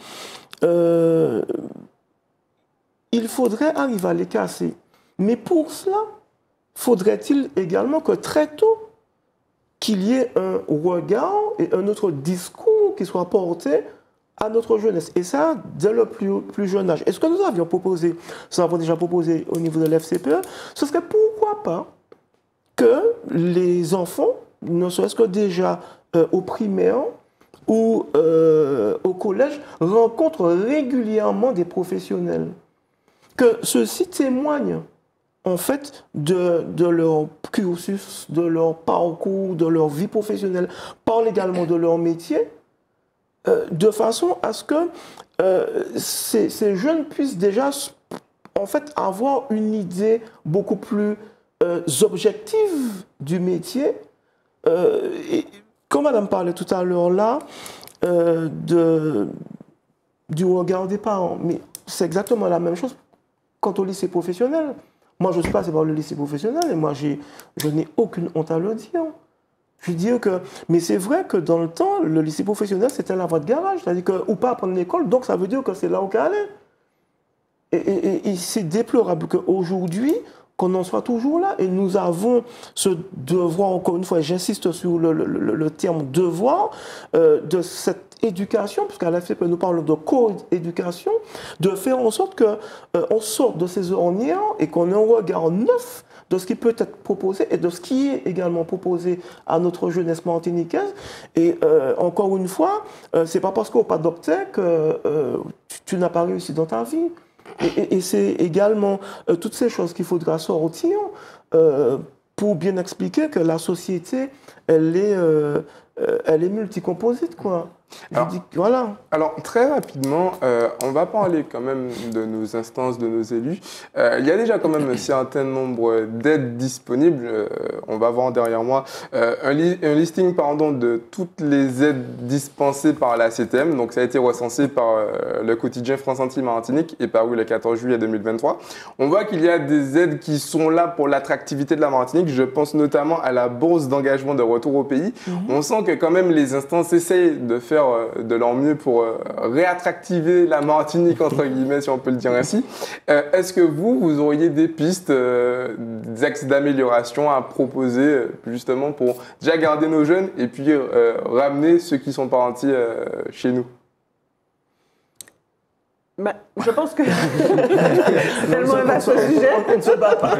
euh, il faudrait arriver à les casser. Mais pour cela, faudrait-il également que très tôt, qu'il y ait un regard et un autre discours qui soit porté à notre jeunesse. Et ça, dès le plus, plus jeune âge. Et ce que nous avions proposé, ce que nous avons déjà proposé au niveau de l'F C P E, ce serait pourquoi pas que les enfants, ne serait-ce que déjà euh, au primaire ou euh, au collège, rencontrent régulièrement des professionnels. Que ceux-ci témoignent en fait de, de leur cursus, de leur parcours, de leur vie professionnelle, parlent également de leur métier, euh, de façon à ce que euh, ces, ces jeunes puissent déjà en fait avoir une idée beaucoup plus euh, objective du métier. Euh, et, comme Madame parlait tout à l'heure là, euh, de, du regard des parents, mais c'est exactement la même chose quant au lycée professionnel. Moi, je suis passé par le lycée professionnel et moi, j'ai, je n'ai aucune honte à le dire. Je veux dire que, mais c'est vrai que dans le temps, le lycée professionnel, c'était la voie de garage, c'est-à-dire que, ou pas apprendre l'école, donc ça veut dire que c'est là où on allait. Et, et, et, et c'est déplorable qu'aujourd'hui, qu'on en soit toujours là. Et nous avons ce devoir, encore une fois, et j'insiste sur le, le, le, le terme devoir, euh, de cette éducation, puisqu'à la F C P E nous parlons de co-éducation, de faire en sorte qu'on euh, sorte de ces ornières et qu'on ait un regard neuf de ce qui peut être proposé et de ce qui est également proposé à notre jeunesse martiniquaise. Et euh, encore une fois, euh, c'est pas parce qu'on n'a pas d'opté que euh, tu, tu n'as pas réussi dans ta vie. Et, et, et c'est également euh, toutes ces choses qu'il faudra sortir euh, pour bien expliquer que la société, elle est, euh, euh, elle est multicomposite, quoi. Alors, Je dis, voilà. Alors, très rapidement, euh, on va parler quand même de nos instances, de nos élus. Euh, il y a déjà quand même un certain nombre d'aides disponibles. Euh, on va voir derrière moi euh, un, li un listing pardon, de toutes les aides dispensées par la C T M. Donc, ça a été recensé par euh, le quotidien France Antilles-Martinique et paru le quatorze juillet deux mille vingt-trois. On voit qu'il y a des aides qui sont là pour l'attractivité de la Martinique. Je pense notamment à la bourse d'engagement de retour au pays. Mm-hmm. On sent que quand même les instances essayent de faire de leur mieux pour euh, réattractiver la Martinique, entre guillemets, si on peut le dire ainsi. Euh, Est-ce que vous, vous auriez des pistes, euh, des axes d'amélioration à proposer, justement, pour déjà garder nos jeunes et puis euh, ramener ceux qui ne sont pas entiers euh, chez nous? Ben, je pense que c'est tellement un vaste sujet. On ne se bat pas.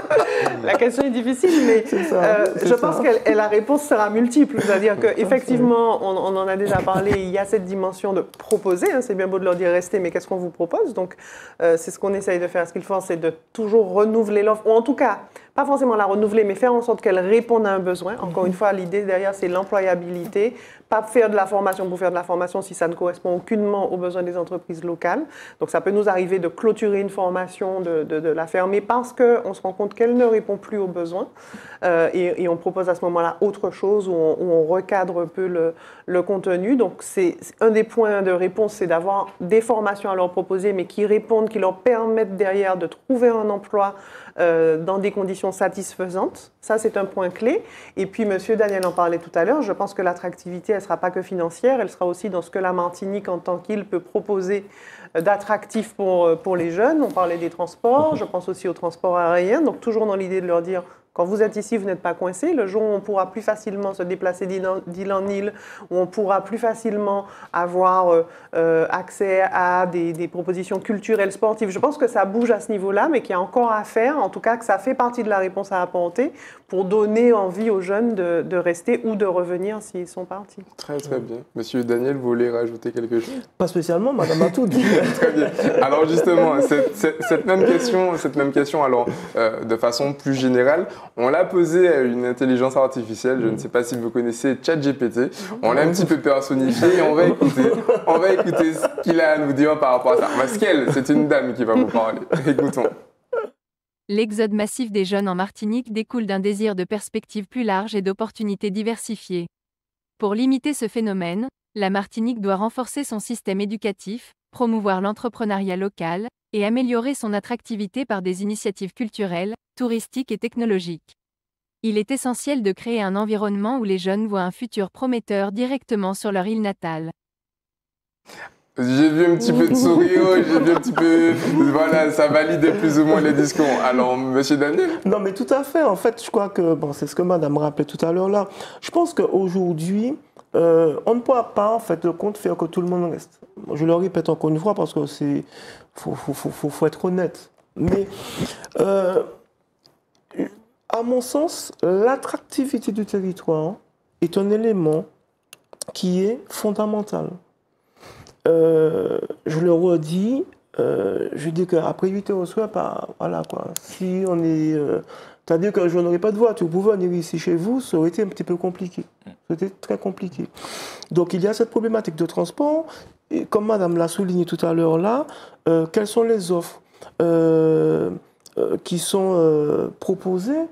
La question est difficile, mais ça, euh, je ça. pense que la réponse sera multiple. C'est-à-dire qu'effectivement, on, on en a déjà parlé, il y a cette dimension de proposer. Hein, c'est bien beau de leur dire restez, mais qu'est-ce qu'on vous propose? Donc, euh, c'est ce qu'on essaye de faire. Ce qu'il faut, c'est de toujours renouveler l'offre, ou en tout cas, pas forcément la renouveler, mais faire en sorte qu'elle réponde à un besoin. Encore une fois, l'idée derrière, c'est l'employabilité. Pas faire de la formation pour faire de la formation si ça ne correspond aucunement aux besoins des entreprises locales. Donc, ça peut nous arriver de clôturer une formation, de, de, de la fermer parce qu'on se rend compte qu'elle ne répond plus aux besoins. Euh, et, et on propose à ce moment-là autre chose où on, où on recadre un peu le, le contenu. Donc, c'est un des points de réponse, c'est d'avoir des formations à leur proposer, mais qui répondent, qui leur permettent derrière de trouver un emploi euh, dans des conditions satisfaisantes. Ça, c'est un point clé. Et puis, M. Daniel en parlait tout à l'heure, je pense que l'attractivité, elle ne sera pas que financière, elle sera aussi dans ce que la Martinique, en tant qu'île, peut proposer d'attractif pour, pour les jeunes. On parlait des transports, je pense aussi aux transports aériens, donc toujours dans l'idée de leur dire, quand vous êtes ici, vous n'êtes pas coincé. Le jour où on pourra plus facilement se déplacer d'île en île, où on pourra plus facilement avoir euh, accès à des, des propositions culturelles, sportives, je pense que ça bouge à ce niveau-là, mais qu'il y a encore à faire, en tout cas que ça fait partie de la réponse à apporter pour donner envie aux jeunes de, de rester ou de revenir s'ils sont partis. Très, très bien. Monsieur Daniel, vous voulez rajouter quelque chose? Pas spécialement, madame a tout dit. Très bien. Alors justement, cette, cette, cette, même question, cette même question, alors, euh, de façon plus générale, on l'a posée à une intelligence artificielle, je ne sais pas si vous connaissez ChatGPT, on l'a un petit peu personnifié et on va écouter, on va écouter ce qu'il a à nous dire par rapport à ça. Parce qu'elle, c'est une dame qui va vous parler. Écoutons. L'exode massif des jeunes en Martinique découle d'un désir de perspectives plus larges et d'opportunités diversifiées. Pour limiter ce phénomène, la Martinique doit renforcer son système éducatif, promouvoir l'entrepreneuriat local et améliorer son attractivité par des initiatives culturelles, touristiques et technologiques. Il est essentiel de créer un environnement où les jeunes voient un futur prometteur directement sur leur île natale. J'ai vu un petit peu de sourire, j'ai vu un petit peu... Voilà, ça valide plus ou moins les discours. Alors, monsieur Daniel? Non, mais tout à fait. En fait, je crois que, bon, c'est ce que madame rappelait tout à l'heure là. Je pense qu'aujourd'hui, euh, on ne pourra pas, en fait, le compte faire que tout le monde reste. Je le répète encore une fois parce que c'est... Faut, faut, faut, faut, faut être honnête. Mais, euh, à mon sens, l'attractivité du territoire est un élément qui est fondamental. Euh, je le redis, euh, je dis qu'après huit heures au soir, bah, voilà quoi. Si on est. Euh, C'est-à-dire que je n'aurais pas de voiture. Vous pouvez venir ici chez vous, ça aurait été un petit peu compliqué. C'était très compliqué. Donc il y a cette problématique de transport. Et comme madame l'a souligné tout à l'heure là, euh, quelles sont les offres euh, euh, qui sont euh, proposées?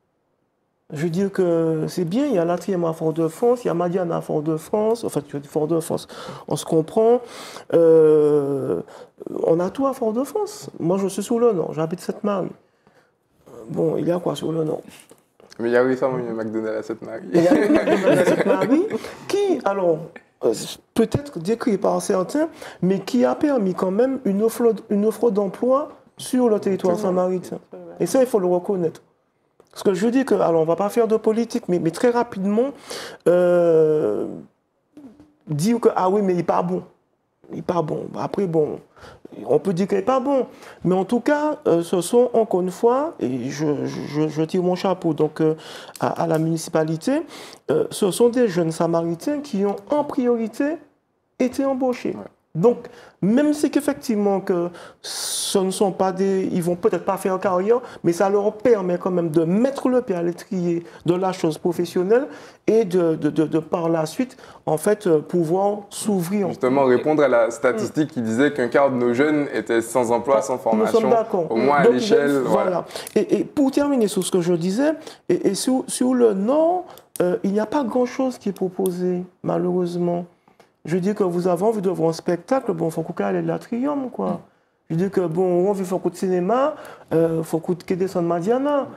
Je veux dire que c'est bien, il y a l'Atrium à Fort-de-France, il y a Madiane à Fort-de-France, enfin, tu dis Fort-de-France, on se comprend. Euh, on a tout à Fort-de-France. Moi, je suis sur le Nord, j'habite Sainte-Marie. Bon, il y a quoi sur le Nord? Mais il y a récemment une McDonald's à Sainte-Marie. Il y a une McDonald's à Sainte-Marie qui, alors, euh, peut-être décrit par certains, mais qui a permis quand même une offre, une offre d'emploi sur le territoire samaritain. Et ça, il faut le reconnaître. Parce que je dis que, alors on ne va pas faire de politique, mais, mais très rapidement, euh, dire que, ah oui, mais il n'est pas bon. Il n'est pas bon. Après, bon, on peut dire qu'il n'est pas bon. Mais en tout cas, euh, ce sont, encore une fois, et je, je, je tire mon chapeau donc, euh, à, à la municipalité, euh, ce sont des jeunes samaritains qui ont en priorité été embauchés. Ouais. Donc, même si qu'effectivement que ce ne sont pas des... Ils vont peut-être pas faire carrière, mais ça leur permet quand même de mettre le pied à l'étrier de la chose professionnelle et de, de, de, de par la suite, en fait, pouvoir s'ouvrir. Justement, répondre à la statistique qui disait qu'un quart de nos jeunes étaient sans emploi, sans formation. Nous sommes d'accord. Au moins Donc, à l'échelle. Voilà. Voilà. Et, et pour terminer sur ce que je disais, et, et sur, sur le Nord, euh, il n'y a pas grand-chose qui est proposé, malheureusement. Je dis que vous avez envie de voir un spectacle, bon, il faut qu'on aille de la triomphe, quoi. Je dis que, bon, on veut faire un coup de cinéma, il euh, faut qu'on descende Madiana.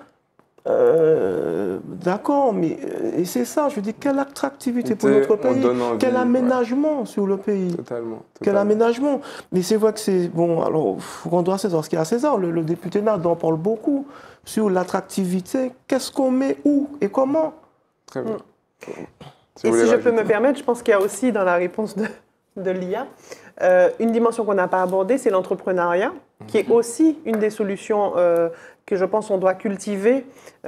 Euh, D'accord, mais et c'est ça, je dis, quelle attractivité pour notre pays, envie, quel aménagement ouais. sur le pays. Totalement. totalement. Quel aménagement. Mais c'est vrai que c'est, bon, alors, on doit à César ce qu'il y a à César, le, le député Nadan parle beaucoup sur l'attractivité, qu'est-ce qu'on met où et comment. Très bien. Si et si je peux me permettre, je pense qu'il y a aussi dans la réponse de, de l'I A, euh, une dimension qu'on n'a pas abordée, c'est l'entrepreneuriat, qui est aussi une des solutions euh, que je pense on doit cultiver.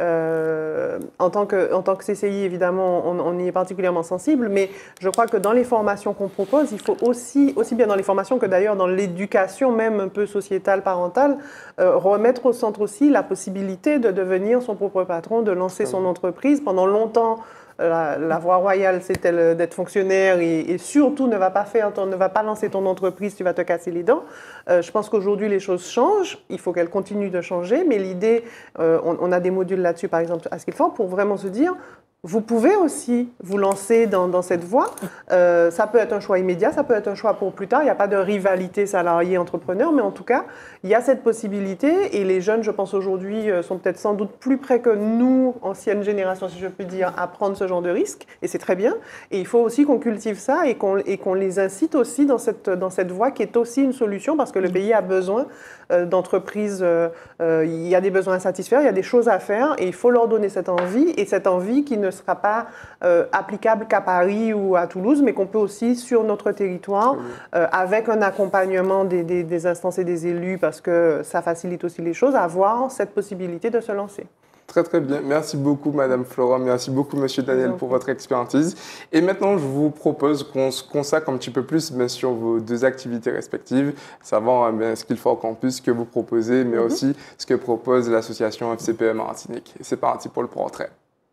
Euh, en, tant que, en tant que C C I, évidemment, on, on y est particulièrement sensible, mais je crois que dans les formations qu'on propose, il faut aussi, aussi bien dans les formations que d'ailleurs dans l'éducation même un peu sociétale, parentale, euh, remettre au centre aussi la possibilité de devenir son propre patron, de lancer son entreprise. Pendant longtemps, La, la voie royale, c'est d'être fonctionnaire et, et surtout ne va pas faire ton, ne va pas lancer ton entreprise, tu vas te casser les dents. Euh, je pense qu'aujourd'hui, les choses changent. Il faut qu'elles continuent de changer. Mais l'idée, euh, on, on a des modules là-dessus, par exemple, à Skillfor, pour vraiment se dire, vous pouvez aussi vous lancer dans, dans cette voie. Euh, ça peut être un choix immédiat, ça peut être un choix pour plus tard. Il n'y a pas de rivalité salarié-entrepreneur, mais en tout cas, il y a cette possibilité. Et les jeunes, je pense aujourd'hui, sont peut-être sans doute plus près que nous, ancienne génération, si je puis dire, à prendre ce genre de risque. Et c'est très bien. Et il faut aussi qu'on cultive ça et qu'on et qu'on les incite aussi dans cette, dans cette voie qui est aussi une solution parce que le pays a besoin euh, d'entreprises. Euh, euh, il y a des besoins à satisfaire, il y a des choses à faire et il faut leur donner cette envie. Et cette envie qui ne sera pas euh, applicable qu'à Paris ou à Toulouse, mais qu'on peut aussi sur notre territoire, euh, avec un accompagnement des, des, des instances et des élus, parce que ça facilite aussi les choses, avoir cette possibilité de se lancer. Très très bien. Merci beaucoup Madame Florent, merci beaucoup Monsieur Daniel pour votre expertise. Et maintenant, je vous propose qu'on se consacre un petit peu plus bien, sur vos deux activités respectives, savoir bien, Skillfor Campus que vous proposez, mais mm-hmm. aussi ce que propose l'association F C P E Martinique. C'est parti pour le portrait.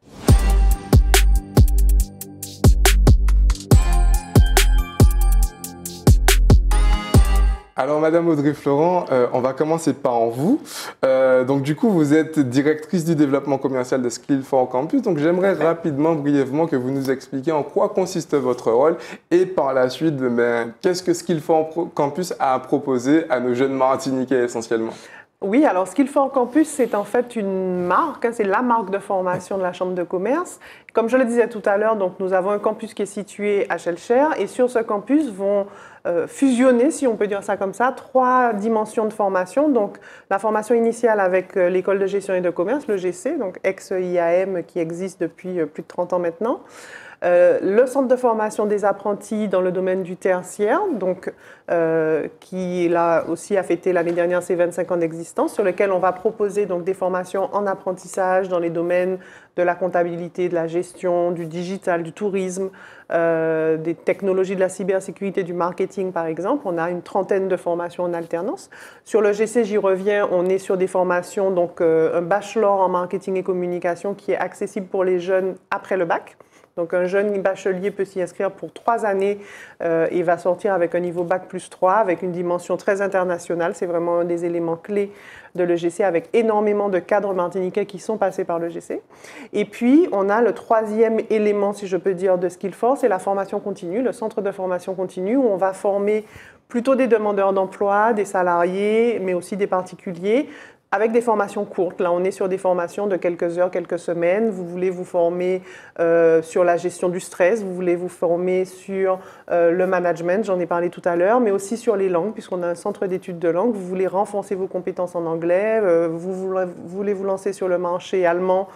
Alors, Madame Audrey Florent, euh, on va commencer par vous. Euh, donc, du coup, vous êtes directrice du développement commercial de Skillfor Campus. Donc, j'aimerais rapidement, brièvement, que vous nous expliquiez en quoi consiste votre rôle et par la suite, ben, qu'est-ce que Skillfor Campus a à proposer à nos jeunes Martiniquais essentiellement. Oui, alors Skillfor Campus, c'est en fait une marque, hein, c'est la marque de formation de la Chambre de commerce. Comme je le disais tout à l'heure, donc nous avons un campus qui est situé à Schœlcher et sur ce campus vont euh, fusionner, si on peut dire ça comme ça, trois dimensions de formation. Donc la formation initiale avec euh, l'école de gestion et de commerce, le G C, donc ex-I A M qui existe depuis euh, plus de trente ans maintenant. Euh, le centre de formation des apprentis dans le domaine du tertiaire, donc, euh, qui là aussi a fêté l'année dernière ses vingt-cinq ans d'existence, sur lequel on va proposer donc, des formations en apprentissage dans les domaines de la comptabilité, de la gestion, du digital, du tourisme, euh, des technologies de la cybersécurité, du marketing par exemple. On a une trentaine de formations en alternance. Sur le G C, j'y reviens, on est sur des formations, donc euh, un bachelor en marketing et communication qui est accessible pour les jeunes après le bac. Donc, un jeune bachelier peut s'y inscrire pour trois années euh, et va sortir avec un niveau bac plus trois, avec une dimension très internationale. C'est vraiment un des éléments clés de l'E G C, avec énormément de cadres martiniquais qui sont passés par l'E G C. Et puis, on a le troisième élément, si je peux dire, de Skillfor, c'est la formation continue, le centre de formation continue, où on va former plutôt des demandeurs d'emploi, des salariés, mais aussi des particuliers, avec des formations courtes. Là, on est sur des formations de quelques heures, quelques semaines. Vous voulez vous former euh, sur la gestion du stress, vous voulez vous former sur euh, le management, j'en ai parlé tout à l'heure, mais aussi sur les langues, puisqu'on a un centre d'études de langue. Vous voulez renforcer vos compétences en anglais, euh, vous, voulez, vous voulez vous lancer sur le marché allemand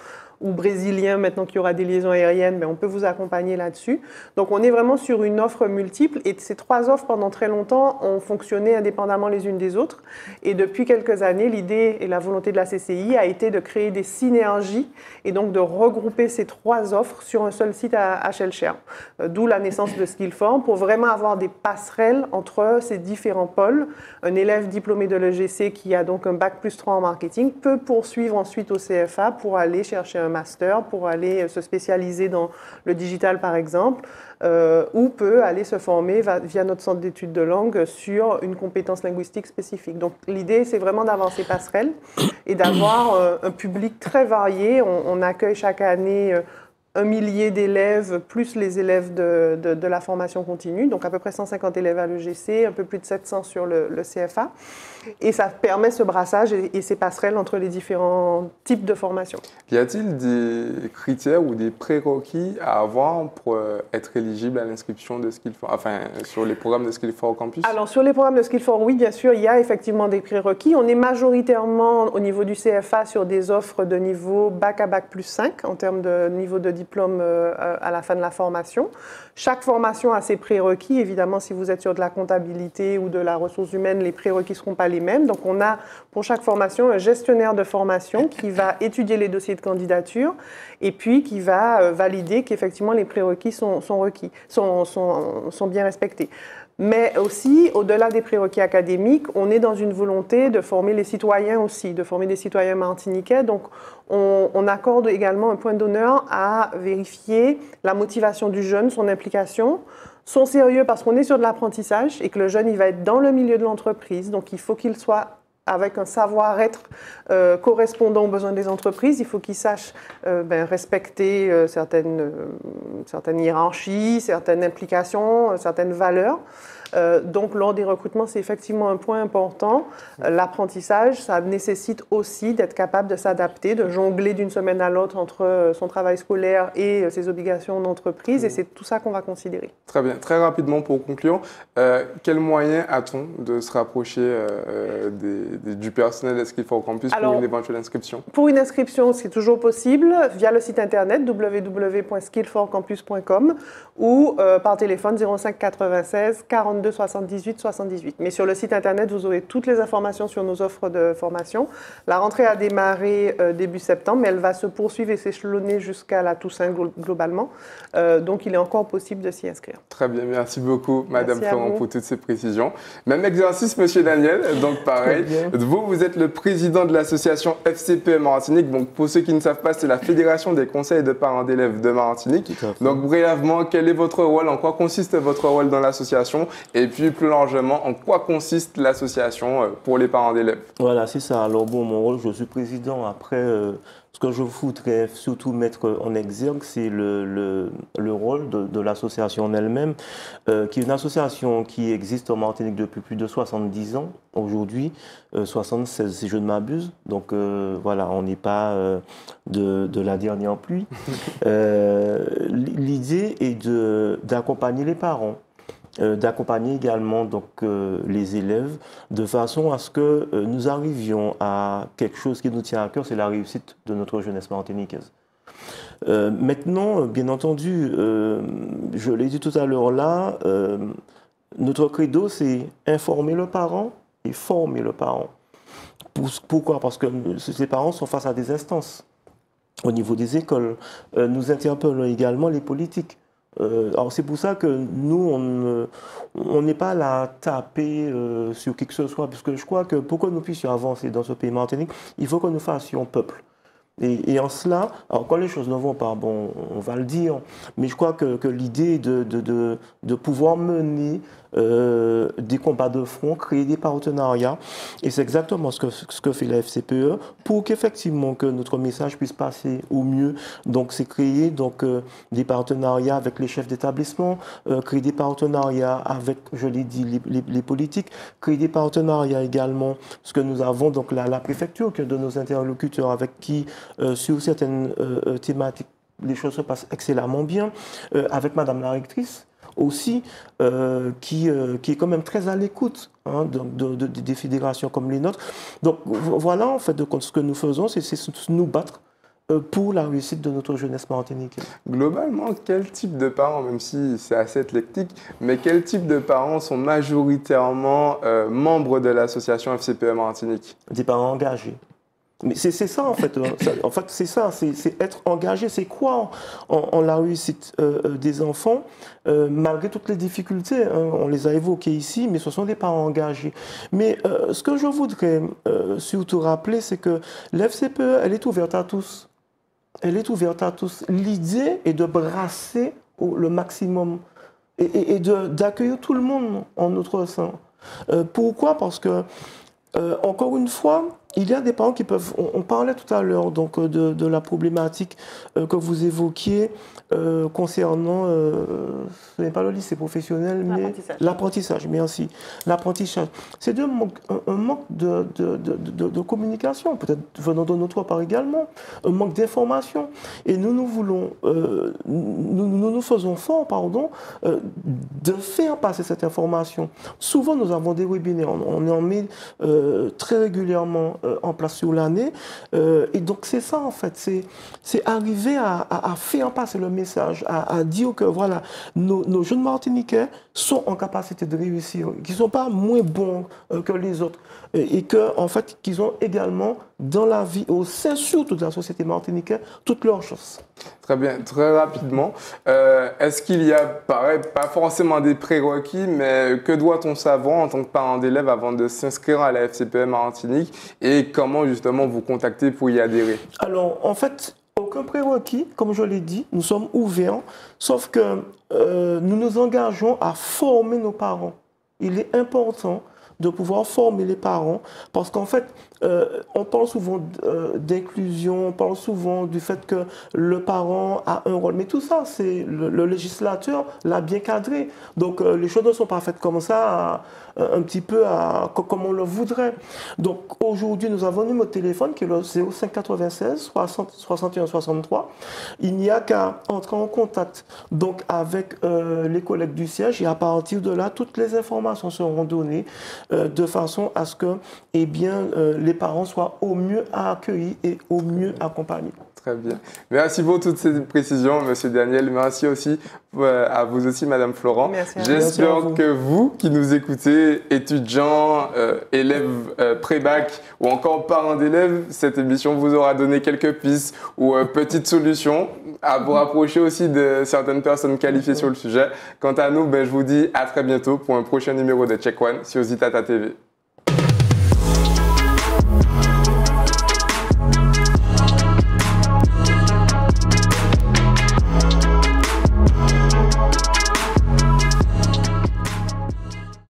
ou brésiliens, maintenant qu'il y aura des liaisons aériennes, mais on peut vous accompagner là-dessus. Donc on est vraiment sur une offre multiple et ces trois offres pendant très longtemps ont fonctionné indépendamment les unes des autres. Et depuis quelques années, l'idée et la volonté de la C C I a été de créer des synergies et donc de regrouper ces trois offres sur un seul site à, à Shellshare. Euh, D'où la naissance de Skillform pour vraiment avoir des passerelles entre ces différents pôles. Un élève diplômé de l'E G C qui a donc un bac plus trois en marketing peut poursuivre ensuite au C F A pour aller chercher un master, pour aller se spécialiser dans le digital par exemple, euh, ou peut aller se former via notre centre d'études de langue sur une compétence linguistique spécifique. Donc l'idée, c'est vraiment d'avoir ces passerelles et d'avoir euh, un public très varié. On, on accueille chaque année euh, un millier d'élèves, plus les élèves de, de, de la formation continue, donc à peu près cent cinquante élèves à l'E G C, un peu plus de sept cents sur le, le C F A. Et ça permet ce brassage et, et ces passerelles entre les différents types de formations. Y a-t-il des critères ou des prérequis à avoir pour euh, être éligible à l'inscription de Skillform, enfin sur les programmes de Skillform Campus? Alors sur les programmes de Skillform, oui, bien sûr, il y a effectivement des prérequis. On est majoritairement au niveau du C F A sur des offres de niveau bac à bac plus cinq en termes de niveau de diplôme euh, à la fin de la formation. Chaque formation a ses prérequis. Évidemment, si vous êtes sur de la comptabilité ou de la ressource humaine, les prérequis ne seront pas les mêmes. Donc, on a pour chaque formation un gestionnaire de formation qui va étudier les dossiers de candidature et puis qui va euh, valider qu'effectivement les prérequis sont, sont requis, sont, sont, sont bien respectés. Mais aussi, au-delà des prérequis académiques, on est dans une volonté de former les citoyens aussi, de former des citoyens martiniquais. Donc, on, on accorde également un point d'honneur à vérifier la motivation du jeune, son implication, son sérieux, parce qu'on est sur de l'apprentissage et que le jeune, il va être dans le milieu de l'entreprise. Donc, il faut qu'il soit avec un savoir-être euh, correspondant aux besoins des entreprises. Il faut qu'ils sachent euh, ben, respecter euh, certaines, euh, certaines hiérarchies, certaines implications, euh, certaines valeurs. Euh, donc, lors des recrutements, c'est effectivement un point important. Euh, L'apprentissage, ça nécessite aussi d'être capable de s'adapter, de jongler d'une semaine à l'autre entre euh, son travail scolaire et euh, ses obligations d'entreprise. Et c'est tout ça qu'on va considérer. Très bien. Très rapidement, pour conclure, euh, quels moyens a-t-on de se rapprocher euh, des, des, du personnel de Skillform Campus pour Alors, une éventuelle inscription? Pour une inscription, c'est toujours possible via le site internet w w w point skillform campus point com ou euh, par téléphone zéro cinq quatre-vingt-seize quarante-deux soixante-dix-huit soixante-dix-huit. Mais sur le site internet, vous aurez toutes les informations sur nos offres de formation. La rentrée a démarré euh, début septembre, mais elle va se poursuivre et s'échelonner jusqu'à la Toussaint glo globalement. Euh, donc, il est encore possible de s'y inscrire. Très bien, merci beaucoup, Madame Ferrand, pour toutes ces précisions. Même exercice, Monsieur Daniel. Donc, pareil, vous, vous êtes le président de l'association F C P M Martinique. Donc, pour ceux qui ne savent pas, c'est la Fédération des conseils de parents d'élèves de Martinique. Donc, brièvement, quel est votre rôle? En quoi consiste votre rôle dans l'association? Et puis, plus largement, en quoi consiste l'association pour les parents d'élèves? Voilà, c'est ça. Alors, bon, mon rôle, je suis président. Après, euh, ce que je voudrais surtout mettre en exergue, c'est le, le, le rôle de, de l'association en elle-même, euh, qui est une association qui existe en Martinique depuis plus de soixante-dix ans, aujourd'hui, euh, soixante-seize si je ne m'abuse. Donc, euh, voilà, on n'est pas euh, de, de la dernière pluie. euh, L'idée est d'accompagner les parents. Euh, d'accompagner également donc, euh, les élèves de façon à ce que euh, nous arrivions à quelque chose qui nous tient à cœur, c'est la réussite de notre jeunesse martiniquaise. Euh, maintenant, bien entendu, euh, je l'ai dit tout à l'heure là, euh, notre credo c'est informer le parent et former le parent. Pour, pourquoi? Parce que ces parents sont face à des instances au niveau des écoles. Euh, nous interpellons également les politiques. Euh, alors c'est pour ça que nous, on n'est pas là à taper euh, sur qui que ce soit, parce que je crois que pour que nous puissions avancer dans ce pays martinique, il faut que nous fassions peuple. Et, et en cela, alors quand les choses ne vont pas, bon, on va le dire, mais je crois que, que l'idée de, de, de, de pouvoir mener euh, des combats de front, créer des partenariats, et c'est exactement ce que, ce que fait la F C P E pour qu'effectivement que notre message puisse passer au mieux. Donc c'est créer donc, euh, des partenariats avec les chefs d'établissement, euh, créer des partenariats avec, je l'ai dit, les, les, les politiques, créer des partenariats également, parce que nous avons donc la, la préfecture, que de nos interlocuteurs avec qui Euh, sur certaines euh, thématiques, les choses se passent excellemment bien, euh, avec Madame la rectrice aussi, euh, qui, euh, qui est quand même très à l'écoute hein, de, de, de, des fédérations comme les nôtres. Donc voilà, en fait, de, ce que nous faisons, c'est nous battre euh, pour la réussite de notre jeunesse martiniquaise. Globalement, quel type de parents, même si c'est assez éclectique, mais quel type de parents sont majoritairement euh, membres de l'association F C P E Martinique? Des parents engagés. Mais c'est ça en fait, hein. En fait c'est ça, c'est être engagé, c'est quoi en, en, en la réussite euh, des enfants, euh, malgré toutes les difficultés, hein, on les a évoquées ici, mais ce sont des parents engagés. Mais euh, ce que je voudrais euh, surtout rappeler, c'est que l'F C P E, elle est ouverte à tous. Elle est ouverte à tous. L'idée est de brasser au, le maximum et, et, et d'accueillir tout le monde en notre sein. Euh, pourquoi? Parce que, euh, encore une fois, il y a des parents qui peuvent... On, on parlait tout à l'heure donc de, de la problématique euh, que vous évoquiez euh, concernant... Euh, ce n'est pas le lycée professionnel, mais l'apprentissage. Merci. L'apprentissage. C'est un, un manque de, de, de, de, de communication, peut-être venant de notre part également, un manque d'information. Et nous, nous voulons... Euh, nous, nous nous faisons fort, pardon, euh, de faire passer cette information. Souvent, nous avons des webinaires. On, on en met euh, très régulièrement en place sur l'année. Euh, et donc, c'est ça, en fait. C'est arriver à, à, à faire passer le message, à, à dire que, voilà, nos, nos jeunes Martiniquais sont en capacité de réussir, qu'ils ne sont pas moins bons euh, que les autres. Et, et que, en fait, qu'ils ont également, dans la vie, au sein surtout de la société martiniquaise, toutes leurs choses. Très bien. Très rapidement, euh, est-ce qu'il y a, pareil, pas forcément des prérequis, mais que doit-on savoir en tant que parent d'élève avant de s'inscrire à la F C P E Martinique et comment justement vous contacter pour y adhérer? Alors, en fait, aucun prérequis, comme je l'ai dit, nous sommes ouverts, sauf que euh, nous nous engageons à former nos parents. Il est important de pouvoir former les parents parce qu'en fait, euh, on parle souvent euh, d'inclusion, on parle souvent du fait que le parent a un rôle, mais tout ça, c'est le, le législateur l'a bien cadré. Donc, euh, les choses ne sont pas faites comme ça, à, un petit peu à, comme on le voudrait. Donc, aujourd'hui, nous avons un numéro de téléphone qui est le zéro cinq quatre-vingt-seize soixante soixante et un soixante-trois. Il n'y a qu'à entrer en contact donc, avec euh, les collègues du siège et à partir de là, toutes les informations seront données euh, de façon à ce que eh bien, euh, les parents soient au mieux accueillis et au mieux accompagnés. Très bien. Merci pour toutes ces précisions, Monsieur Daniel. Merci aussi euh, à vous aussi, Madame Florent. J'espère vous. que vous qui nous écoutez, étudiants, euh, élèves euh, pré-bac ou encore parents d'élèves, cette émission vous aura donné quelques pistes ou euh, petites solutions à vous rapprocher aussi de certaines personnes qualifiées sur le sujet. Quant à nous, ben, je vous dis à très bientôt pour un prochain numéro de Check One sur Zitata T V.